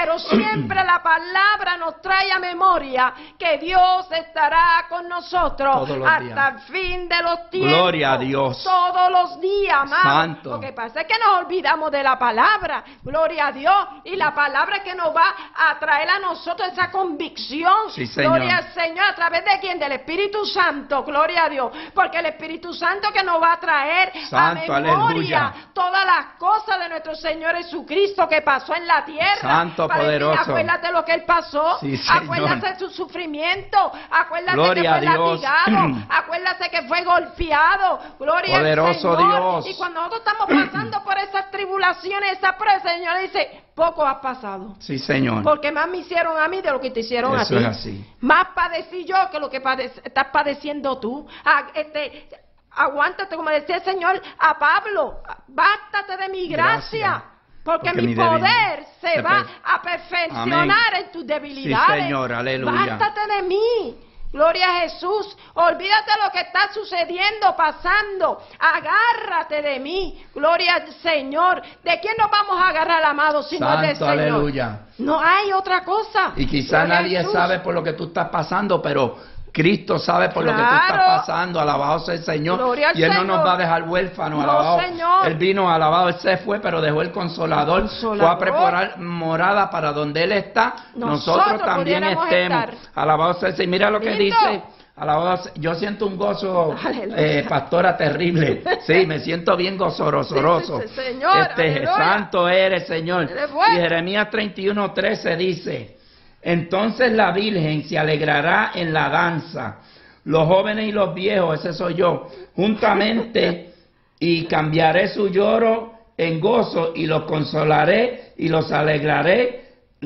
pero siempre la palabra nos trae a memoria que Dios estará con nosotros hasta el fin de los tiempos. Gloria a Dios. Todos los días, amado. Santo. Lo que pasa es que nos olvidamos de la palabra. Gloria a Dios. Y la palabra es que nos va a traer a nosotros esa convicción. Sí, Señor. Gloria al Señor. ¿A través de quién? Del Espíritu Santo. Gloria a Dios. Porque el Espíritu Santo que nos va a traer Santo, a memoria aleluya, todas las cosas de nuestro Señor Jesucristo que pasó en la tierra. Santo, para decir, poderoso. acuérdate lo que Él pasó. Sí, Señor. Acuérdate de su sufrimiento. Acuérdate Gloria que a fue Dios. latigado. Acuérdate que fue golpeado. Gloria Poderoso al Señor. Dios. Y cuando nosotros estamos pasando por esas tribulaciones, esa prueba, el Señor dice, poco has pasado. Sí, Señor. Porque más me hicieron a mí de lo que te hicieron a ti. Eso es así. Más padecí yo que lo que estás padeciendo tú. Aguántate, como decía el Señor a Pablo, bástate de mi gracia. Porque mi poder se va a perfeccionar en tus debilidades. Sí, Señor, aleluya. Bástate de mí. Gloria a Jesús. Olvídate de lo que está sucediendo, pasando. Agárrate de mí. Gloria al Señor. ¿De quién nos vamos a agarrar, amado, si no es del Señor? Aleluya. No hay otra cosa. Y quizá nadie sabe por lo que tú estás pasando, pero Cristo sabe por lo que tú estás pasando. Alabado sea el Señor. Gloria y Él Señor. no nos va a dejar huérfanos. No, alabado. Señor. Él vino, alabado, Él se fue, pero dejó el Consolador. Fue a preparar morada para donde Él está. Nosotros también estemos. Alabado sea el Señor. Mira lo que dice. Alabado, yo siento un gozo, pastora, terrible. Sí, me siento bien gozoroso. Señor, santo eres, Señor. Bueno. Y Jeremías 31:13 dice: entonces la Virgen se alegrará en la danza, los jóvenes y los viejos, ese soy yo, juntamente, y cambiaré su lloro en gozo, y los consolaré y los alegraré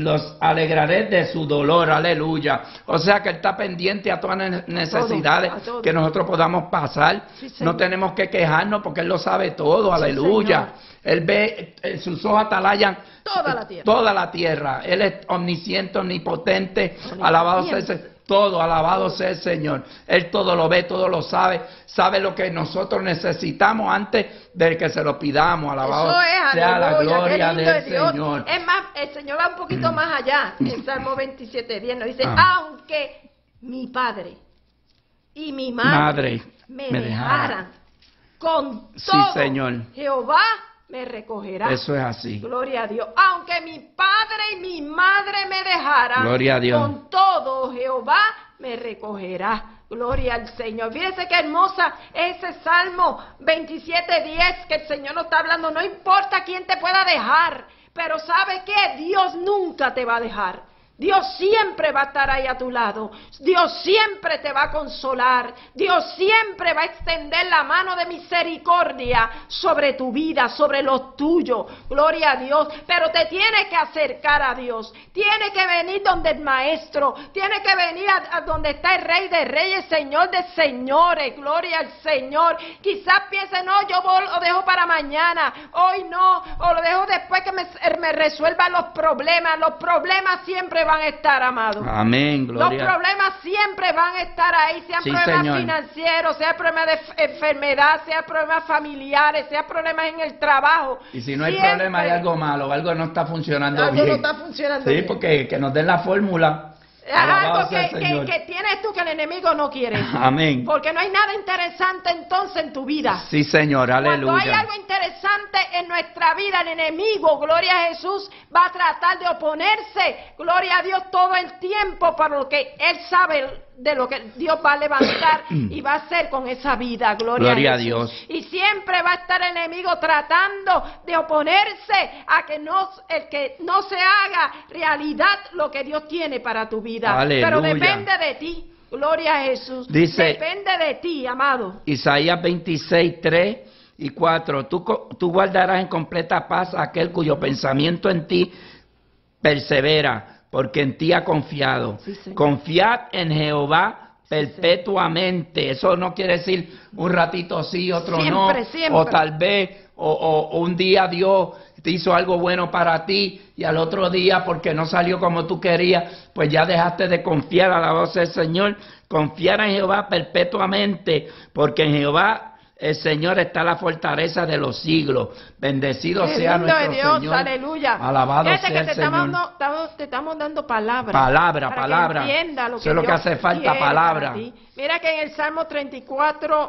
de su dolor, aleluya. O sea que Él está pendiente a todas las necesidades todo. que nosotros podamos pasar. Sí, no tenemos que quejarnos porque Él lo sabe todo, aleluya. Sí, Él ve, sus ojos atalayan toda la tierra. Él es omnisciente, omnipotente, alabado sea el Señor. Todo, alabado sea el Señor. Él todo lo ve, todo lo sabe. Sabe lo que nosotros necesitamos antes de que se lo pidamos. Alabado sea la gloria del Señor. Es más, el Señor va un poquito más allá. En Salmo 27:10 nos dice, aunque mi padre y mi madre me dejaran, con todo, Señor, Jehová me recogerá. Eso es así. Gloria a Dios. Aunque mi padre y mi madre me dejaran, gloria a Dios, con todo Jehová me recogerá. Gloria al Señor. Fíjense qué hermosa ese Salmo 27:10 que el Señor nos está hablando. No importa quién te pueda dejar, pero ¿sabe qué? Dios nunca te va a dejar. Dios siempre va a estar ahí a tu lado. Dios siempre te va a consolar. Dios siempre va a extender la mano de misericordia sobre tu vida, sobre los tuyos. Gloria a Dios. Pero te tienes que acercar a Dios. Tienes que venir donde el Maestro. Tienes que venir a donde está el Rey de Reyes, Señor de Señores. Gloria al Señor. Quizás pienses, no, yo lo dejo para mañana. Hoy no. O lo dejo después que me resuelvan los problemas. Los problemas siempre van a estar, amados. Amén, gloria. Los problemas siempre van a estar ahí, sean problemas Señor. financieros, sean problemas de enfermedad, sean problemas familiares, sean problemas en el trabajo. Y si no hay siempre, problema, hay algo malo, algo no está funcionando algo bien. no está funcionando sí, bien. porque que nos den la fórmula. Algo que tienes tú que el enemigo no quiere. Amén. Porque no hay nada interesante entonces en tu vida. Sí, Señor, aleluya. Cuando hay algo interesante en nuestra vida, el enemigo, gloria a Jesús, va a tratar de oponerse, gloria a Dios, todo el tiempo, para lo que Él sabe de lo que Dios va a levantar y va a hacer con esa vida, gloria a Dios. Y siempre va a estar el enemigo tratando de oponerse a que el que no se haga realidad lo que Dios tiene para tu vida. Aleluya. Pero depende de ti, gloria a Jesús. Dice, depende de ti, amado. Isaías 26:3 y 4, tú guardarás en completa paz a aquel cuyo pensamiento en ti persevera, porque en ti ha confiado. Sí, confiad en Jehová perpetuamente. Eso no quiere decir un ratito sí, otro siempre, no. Siempre. O tal vez, o un día Dios te hizo algo bueno para ti y al otro día, porque no salió como tú querías, pues ya dejaste de confiar a la voz del Señor. Confiar en Jehová perpetuamente, porque en Jehová el Señor está la fortaleza de los siglos. Bendecido sea nuestro Dios, Señor. Aleluya. Alabado Fíjate sea que el te Señor. te estamos dando palabra. Palabra, para palabra. Que entienda lo Eso que es lo que Dios hace falta, quiere palabra. para ti. Mira que en el Salmo 34,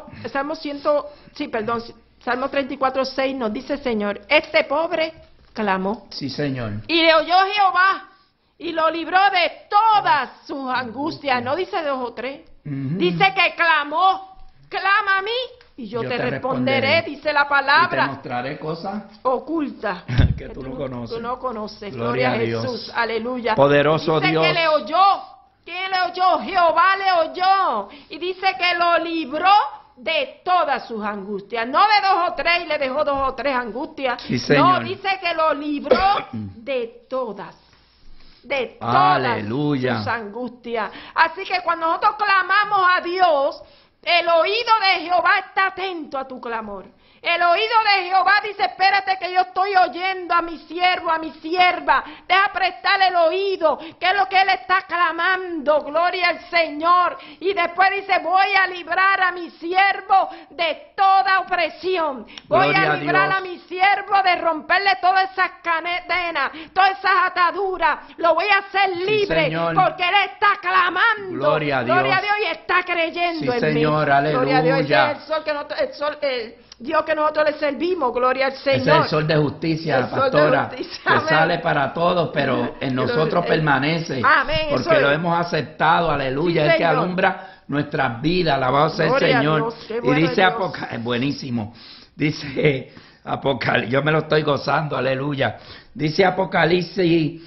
Salmo 34, 6 nos dice, Señor, este pobre clamó. Sí, Señor. Y le oyó Jehová y lo libró de todas sus angustias. No dice 2 o 3. Dice que clamó. Clama a mí y yo te responderé, dice la palabra. Y te mostraré cosas ocultas que tú no conoces. Tú no conoces. Gloria Gloria a a Jesús. Dios. Aleluya. Poderoso dice Dios. Que le oyó. ¿Quién le oyó? Jehová le oyó. Y dice que lo libró de todas sus angustias. No de 2 o 3 y le dejó 2 o 3 angustias. Sí, Señor. No, dice que lo libró de todas. De todas Aleluya. sus angustias. Así que cuando nosotros clamamos a Dios, el oído de Jehová está atento a tu clamor. El oído de Jehová dice, espérate que yo estoy oyendo a mi siervo, a mi sierva. Deja prestarle el oído, que es lo que él está clamando. Gloria al Señor. Y después dice, voy a librar a mi siervo de toda opresión. Voy Gloria a librar a mi siervo de romperle todas esas cadenas, todas esas ataduras. Lo voy a hacer libre, Señor. porque él está clamando. Gloria a Dios. Gloria a Dios, y está creyendo Sí, en Señor, mí. aleluya. Gloria a Dios. Ese es el sol que Dios que nosotros le servimos, gloria al Señor. Ese es el sol de justicia, El sol de pastora, justicia, que amén. sale para todos, pero en nosotros permanece, amén, eso porque lo es. hemos aceptado, aleluya, Sí, es que Señor. alumbra nuestras vidas, alabado sea el Gloria a Señor. Dios, qué Y bueno dice es Dios. Apocalipsis, buenísimo, dice Apocalipsis, yo me lo estoy gozando, aleluya. Dice Apocalipsis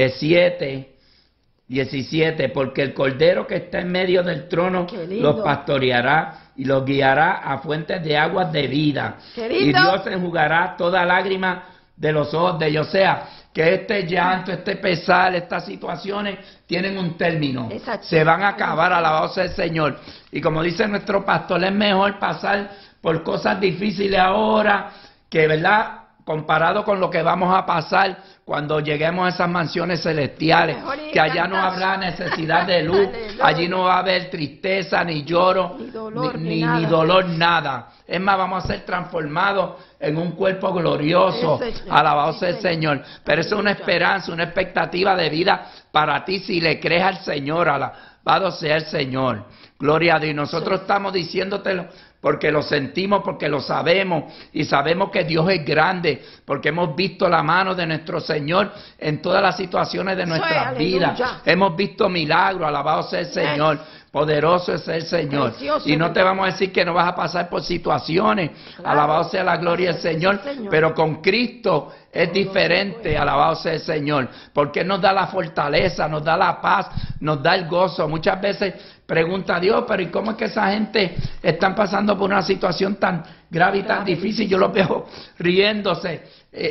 7:17, porque el Cordero que está en medio del trono Qué lindo. los pastoreará y los guiará a fuentes de aguas de vida. Qué Y lindo. Dios enjugará toda lágrima de los ojos de ellos. O sea, que este llanto, este pesar, estas situaciones tienen un término. Exacto. Se van a acabar, alabado sea el Señor. Y como dice nuestro pastor, es mejor pasar por cosas difíciles ahora que, ¿verdad?, comparado con lo que vamos a pasar cuando lleguemos a esas mansiones celestiales, Mejor ir que allá no cantando. habrá necesidad de luz, Aleluya. allí no va a haber tristeza, ni lloro, Ni dolor, ni nada. dolor, nada. Es más, vamos a ser transformados en un cuerpo glorioso, Sí, Señor. alabado Sí, sea el Señor. Señor. Pero eso es una esperanza, una expectativa de vida para ti si le crees al Señor, alabado sea el Señor. Gloria a Dios. Nosotros estamos diciéndotelo porque lo sentimos, porque lo sabemos y sabemos que Dios es grande, porque hemos visto la mano de nuestro Señor en todas las situaciones de Eso es, nuestras aleluya. vidas. Hemos visto milagros, alabado sea el Señor. Poderoso es el Señor. Precioso, Y no te Señor. vamos a decir que no vas a pasar por situaciones. Claro. Alabado sea la gloria del Sí, Señor. Señor. Pero con Cristo es diferente. Alabado sea el Señor. Porque Él nos da la fortaleza, nos da la paz, nos da el gozo. Muchas veces pregunta a Dios, pero ¿y cómo es que esa gente están pasando por una situación tan grave y tan difícil? Yo los veo riéndose.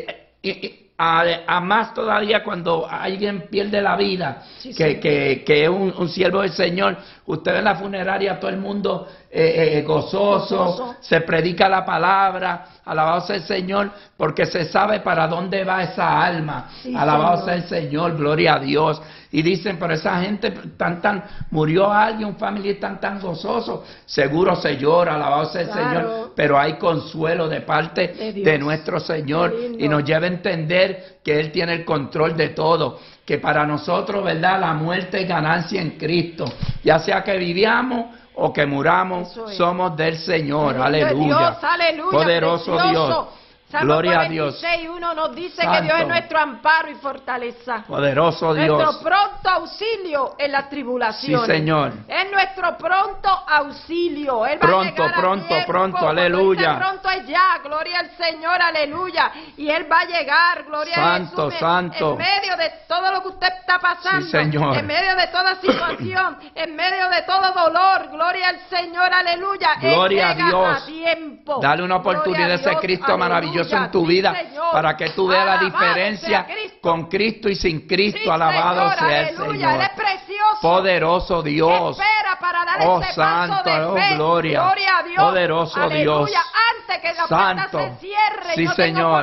A más todavía cuando alguien pierde la vida, Sí, que es un siervo del Señor. Usted ve en la funeraria todo el mundo gozoso, se predica la palabra, alabado sea el Señor, porque se sabe para dónde va esa alma. Sí, alabado Señor. sea el Señor, gloria a Dios. Y dicen, pero esa gente murió alguien, un familiar tan gozoso, seguro se llora, alabado sea el Claro. Señor, pero hay consuelo de parte De Dios. de nuestro Señor Qué lindo. y nos lleva a entender que Él tiene el control de todo, que para nosotros, ¿verdad?, la muerte es ganancia en Cristo, ya sea que viviamos o que muramos, Eso es. somos del Señor, Qué lindo es aleluya. Dios, aleluya, Poderoso precioso. Dios, Salmo gloria a Dios. 46:1 nos dice Santo. que Dios es nuestro amparo y fortaleza. Poderoso Nuestro Dios, pronto auxilio en las tribulaciones. Sí, Señor. Es nuestro pronto auxilio. Él va Pronto, a llegar a pronto, tiempo. pronto, Cuando aleluya. dice pronto es ya, gloria al Señor, aleluya. Y Él va a llegar, gloria Santo, a Jesús. santo. En medio de todo lo que usted está pasando, Sí, Señor. en medio de toda situación, en medio de todo dolor, gloria al Señor, aleluya. Él Gloria a llega Dios. a tiempo. Dale una oportunidad a ese Gloria a Dios, Cristo maravilloso aleluya. en tu Sí, vida, Señor. para que tú veas la Alabado diferencia sea Cristo. con Cristo y sin Cristo. Sí, Alabado Señor, sea el aleluya. Él Señor. es precioso. Poderoso Dios. Espera para dar Oh, ese santo, paso de oh, fe. gloria. A Dios. Poderoso Aleluya. Dios. Antes que la puerta Santo. se cierre, Sí, yo tengo Señor. oportunidad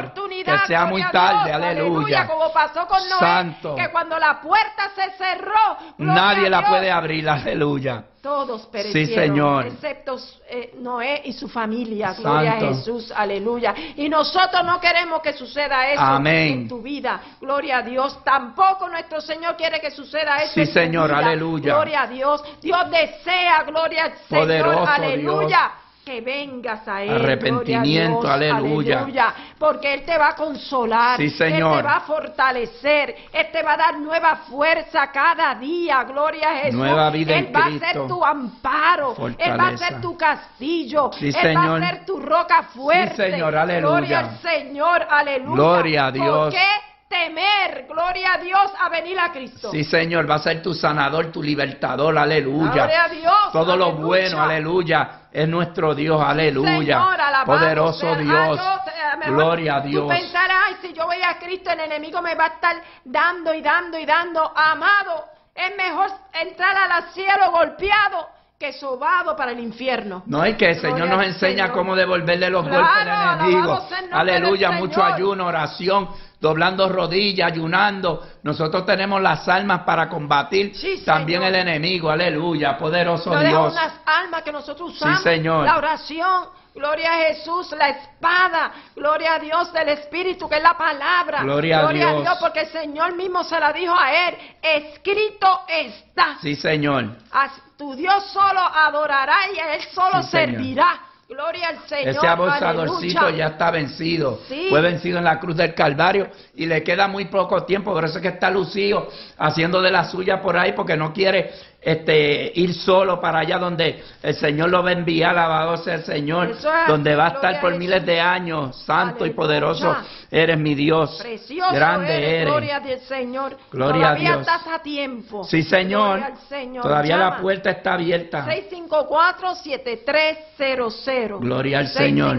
ya, que sea muy gloria a tarde, Dios, aleluya. como pasó con Noé, Santo. que cuando la puerta se cerró, gloria Nadie a la Dios, puede abrir, aleluya. todos perecieron, Sí, Señor. excepto Noé y su familia, gloria Santo. a Jesús, aleluya. Y nosotros no queremos que suceda eso Amén. en tu vida, gloria a Dios. Tampoco nuestro Señor quiere que suceda eso Sí, en tu Señor, vida, aleluya. gloria a Dios. Dios desea, gloria al Señor, Poderoso aleluya. Dios. Que vengas a Él, Arrepentimiento, gloria a Dios, aleluya. aleluya, porque Él te va a consolar, Sí, Señor. Él te va a fortalecer, Él te va a dar nueva fuerza cada día, gloria a Jesús. Nueva vida en Él va a Cristo. ser tu amparo, Fortaleza. Él va a ser tu castillo, Sí, Él Señor. va a ser tu roca fuerte. Sí, Señor, aleluya. Gloria al Señor, aleluya. Gloria a Dios. ¿Por qué temer, gloria a Dios, a venir a Cristo? Sí, Señor, va a ser tu sanador, tu libertador, aleluya. Gloria a Dios. Todo lo aleluya. bueno, aleluya, es nuestro Dios, aleluya. Señor, alabado Poderoso sea. Dios, Mejor gloria a Dios. Tú pensarás, ay, si yo voy a Cristo, el enemigo me va a estar dando y dando y dando. Amado, es mejor entrar al cielo golpeado que sobado para el infierno. No, es que el Señor Gloria nos al enseña Señor. cómo devolverle los Claro, golpes al enemigo. alabado sea el nombre Aleluya, del mucho Señor. ayuno, oración, doblando rodillas, ayunando. Nosotros tenemos las armas para combatir Sí, también Señor. el enemigo. Aleluya, poderoso No deja Dios. unas almas que nosotros usamos. Señor. La oración. Gloria a Jesús, la espada, gloria a Dios del Espíritu, que es la palabra. Gloria a Dios. Porque el Señor mismo se la dijo a él, escrito está. Sí, Señor. A tu Dios solo adorará y a él solo Sí, Señor. servirá. Gloria al Señor. Ese abusadorcito aleluya. ya está vencido. Sí. Fue vencido en la cruz del Calvario y le queda muy poco tiempo. Por eso es que está lucido haciendo de la suya por ahí porque no quiere ir solo para allá donde el Señor lo va a enviar. Alabado sea el Señor. Eso es, donde va a gloria estar por a miles de Jesús. años. Santo y Aleluya. poderoso eres mi Dios. Precioso Grande eres, eres. gloria del Señor. Gloria a Todavía Dios. estás a tiempo. Sí, Señor. Gloria al Señor. Todavía Llama. la puerta está abierta. 654-7300. Gloria al Señor.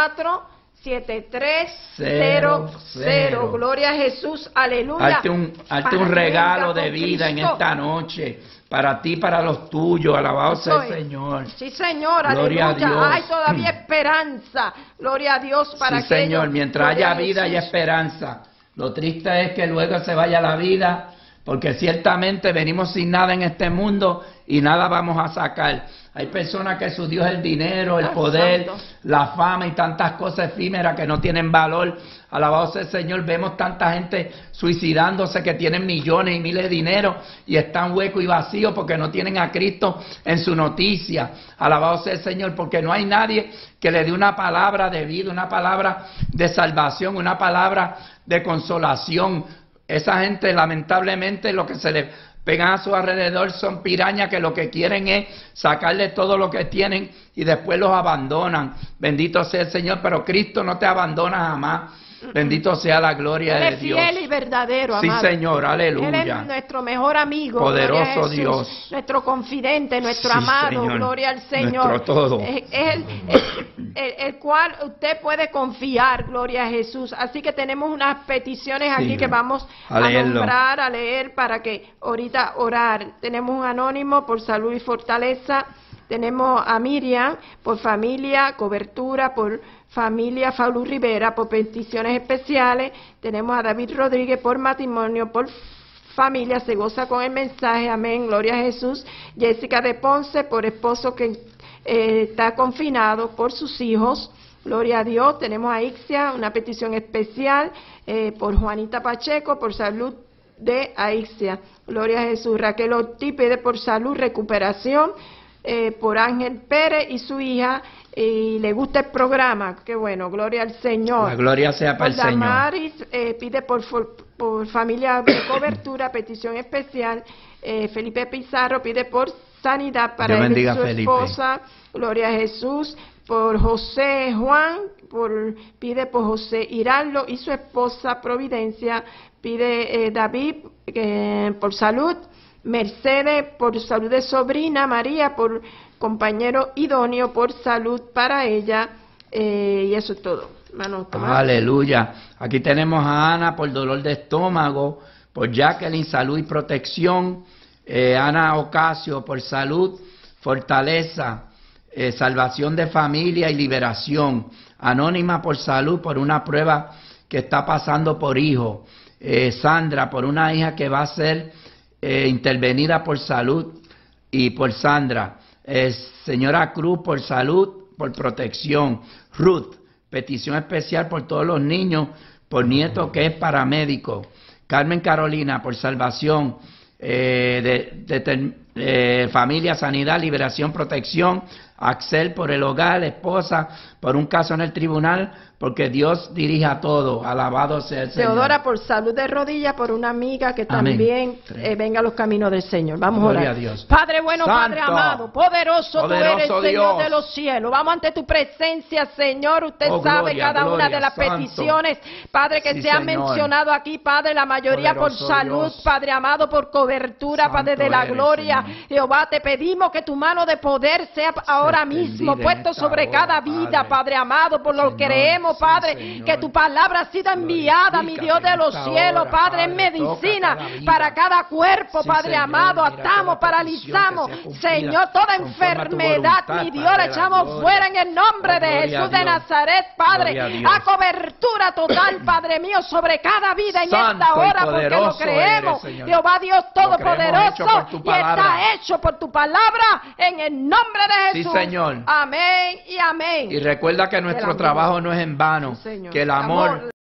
654-7300. Gloria a Jesús. Aleluya. Hazte un Para que regalo venga de con vida en Cristo. esta noche. Para ti, para los tuyos. Alabado sea Eso el es. Señor. Sí, Señor, Gloria a aleluya. Dios. Hay todavía esperanza. Gloria a Dios para Sí, Señor. aquellos. Mientras Gloria haya a vida y Jesús. esperanza. Lo triste es que luego se vaya la vida. Porque ciertamente venimos sin nada en este mundo y nada vamos a sacar. Hay personas que su Dios es el dinero, el poder, santo. la fama y tantas cosas efímeras que no tienen valor. Alabado sea el Señor. Vemos tanta gente suicidándose que tienen millones y miles de dinero y están huecos y vacíos porque no tienen a Cristo en su noticia. Alabado sea el Señor, porque no hay nadie que le dé una palabra de vida, una palabra de salvación, una palabra de consolación. Esa gente, lamentablemente, lo que se le pegan a su alrededor son pirañas que lo que quieren es sacarle todo lo que tienen y después los abandonan. Bendito sea el Señor, pero Cristo no te abandona jamás. Bendito sea la gloria Él de es Dios. fiel y verdadero, Sí, amado. Señor, aleluya. Él es nuestro mejor amigo, Poderoso gloria a Jesús, Dios. nuestro confidente, nuestro Sí, amado, Señor. gloria al Señor. Nuestro todo. Es el cual usted puede confiar, gloria a Jesús. Así que tenemos unas peticiones aquí Sí. que vamos A a leerlo. nombrar, a leer para que ahorita orar. Tenemos un anónimo por salud y fortaleza. Tenemos a Miriam por familia, cobertura, por familia Faulu Rivera, por peticiones especiales. Tenemos a David Rodríguez por matrimonio, por familia, se goza con el mensaje, amén, gloria a Jesús. Jessica de Ponce por esposo que está confinado, por sus hijos. Gloria a Dios. Tenemos a Ixia, una petición especial por Juanita Pacheco, por salud de Ixia. Gloria a Jesús. Raquel Ortiz pide por salud, recuperación, por Ángel Pérez y su hija, y le gusta el programa. Qué bueno, gloria al Señor. La gloria sea para el Señor. Damaris pide por familia de cobertura, petición especial. Felipe Pizarro pide por sanidad para Dios él y bendiga su a Felipe. esposa. Gloria a Jesús. Por José Juan, pide por José Hiraldo y su esposa Providencia. Pide David por salud. Mercedes por salud de sobrina. María por compañero idóneo, por salud para ella. Y eso es todo. Hermano Tomás. Aleluya. Aquí tenemos a Ana por dolor de estómago, por Jacqueline, salud y protección. Ana Ocasio por salud, fortaleza, salvación de familia y liberación. Anónima por salud, por una prueba que está pasando por hijos. Sandra, por una hija que va a ser intervenida por salud y por Sandra. Señora Cruz, por salud, por protección. Ruth, petición especial por todos los niños, por nieto que es paramédico. Carmen Carolina, por salvación, familia, sanidad, liberación, protección. Axel, por el hogar, esposa, por un caso en el tribunal, porque Dios dirige a todo. Alabado sea el Señor. Teodora, por salud de rodillas, por una amiga que también venga a los caminos del Señor. Vamos a orar. A Dios. Padre bueno, Santo, Padre amado, poderoso tú eres, Dios. Señor de los cielos. Vamos ante tu presencia, Señor. Usted sabe gloria, cada una gloria, de las Santo. peticiones, Padre, que Sí, se han Señor. mencionado aquí, Padre, la mayoría Poderoso por salud, Dios. Padre amado, por cobertura, Santo Padre de la eres, gloria. Señor. Jehová, te pedimos que tu mano de poder sea ahora mismo extendida en puesto esta sobre hora, cada vida, Padre amado, por lo Señor, que creemos, sí, Padre, Señor. que tu palabra ha sido enviada, mi Dios de los Glorifícate en cielos, esta Padre, en hora, Padre, medicina toca cada vida. para cada cuerpo, Sí, Padre Señor, amado, mira atamos, toda petición paralizamos, que sea cumplida Señor, toda conforme a tu enfermedad, voluntad, mi Dios, Padre la de la echamos gloria. fuera en el nombre de Gloria a Jesús de Dios. Nazaret, Padre, Gloria a Dios. a cobertura total, Padre mío, sobre cada vida en Santo esta y hora, porque lo poderoso creemos, eres, Señor. Jehová Dios Lo creemos Todopoderoso, hecho por tu y palabra. está hecho por tu palabra, en el nombre de Sí, Jesús. Señor. Amén y amén. Y recuerda que nuestro amor. trabajo no es en vano, Sí, Señor. que el El amor amor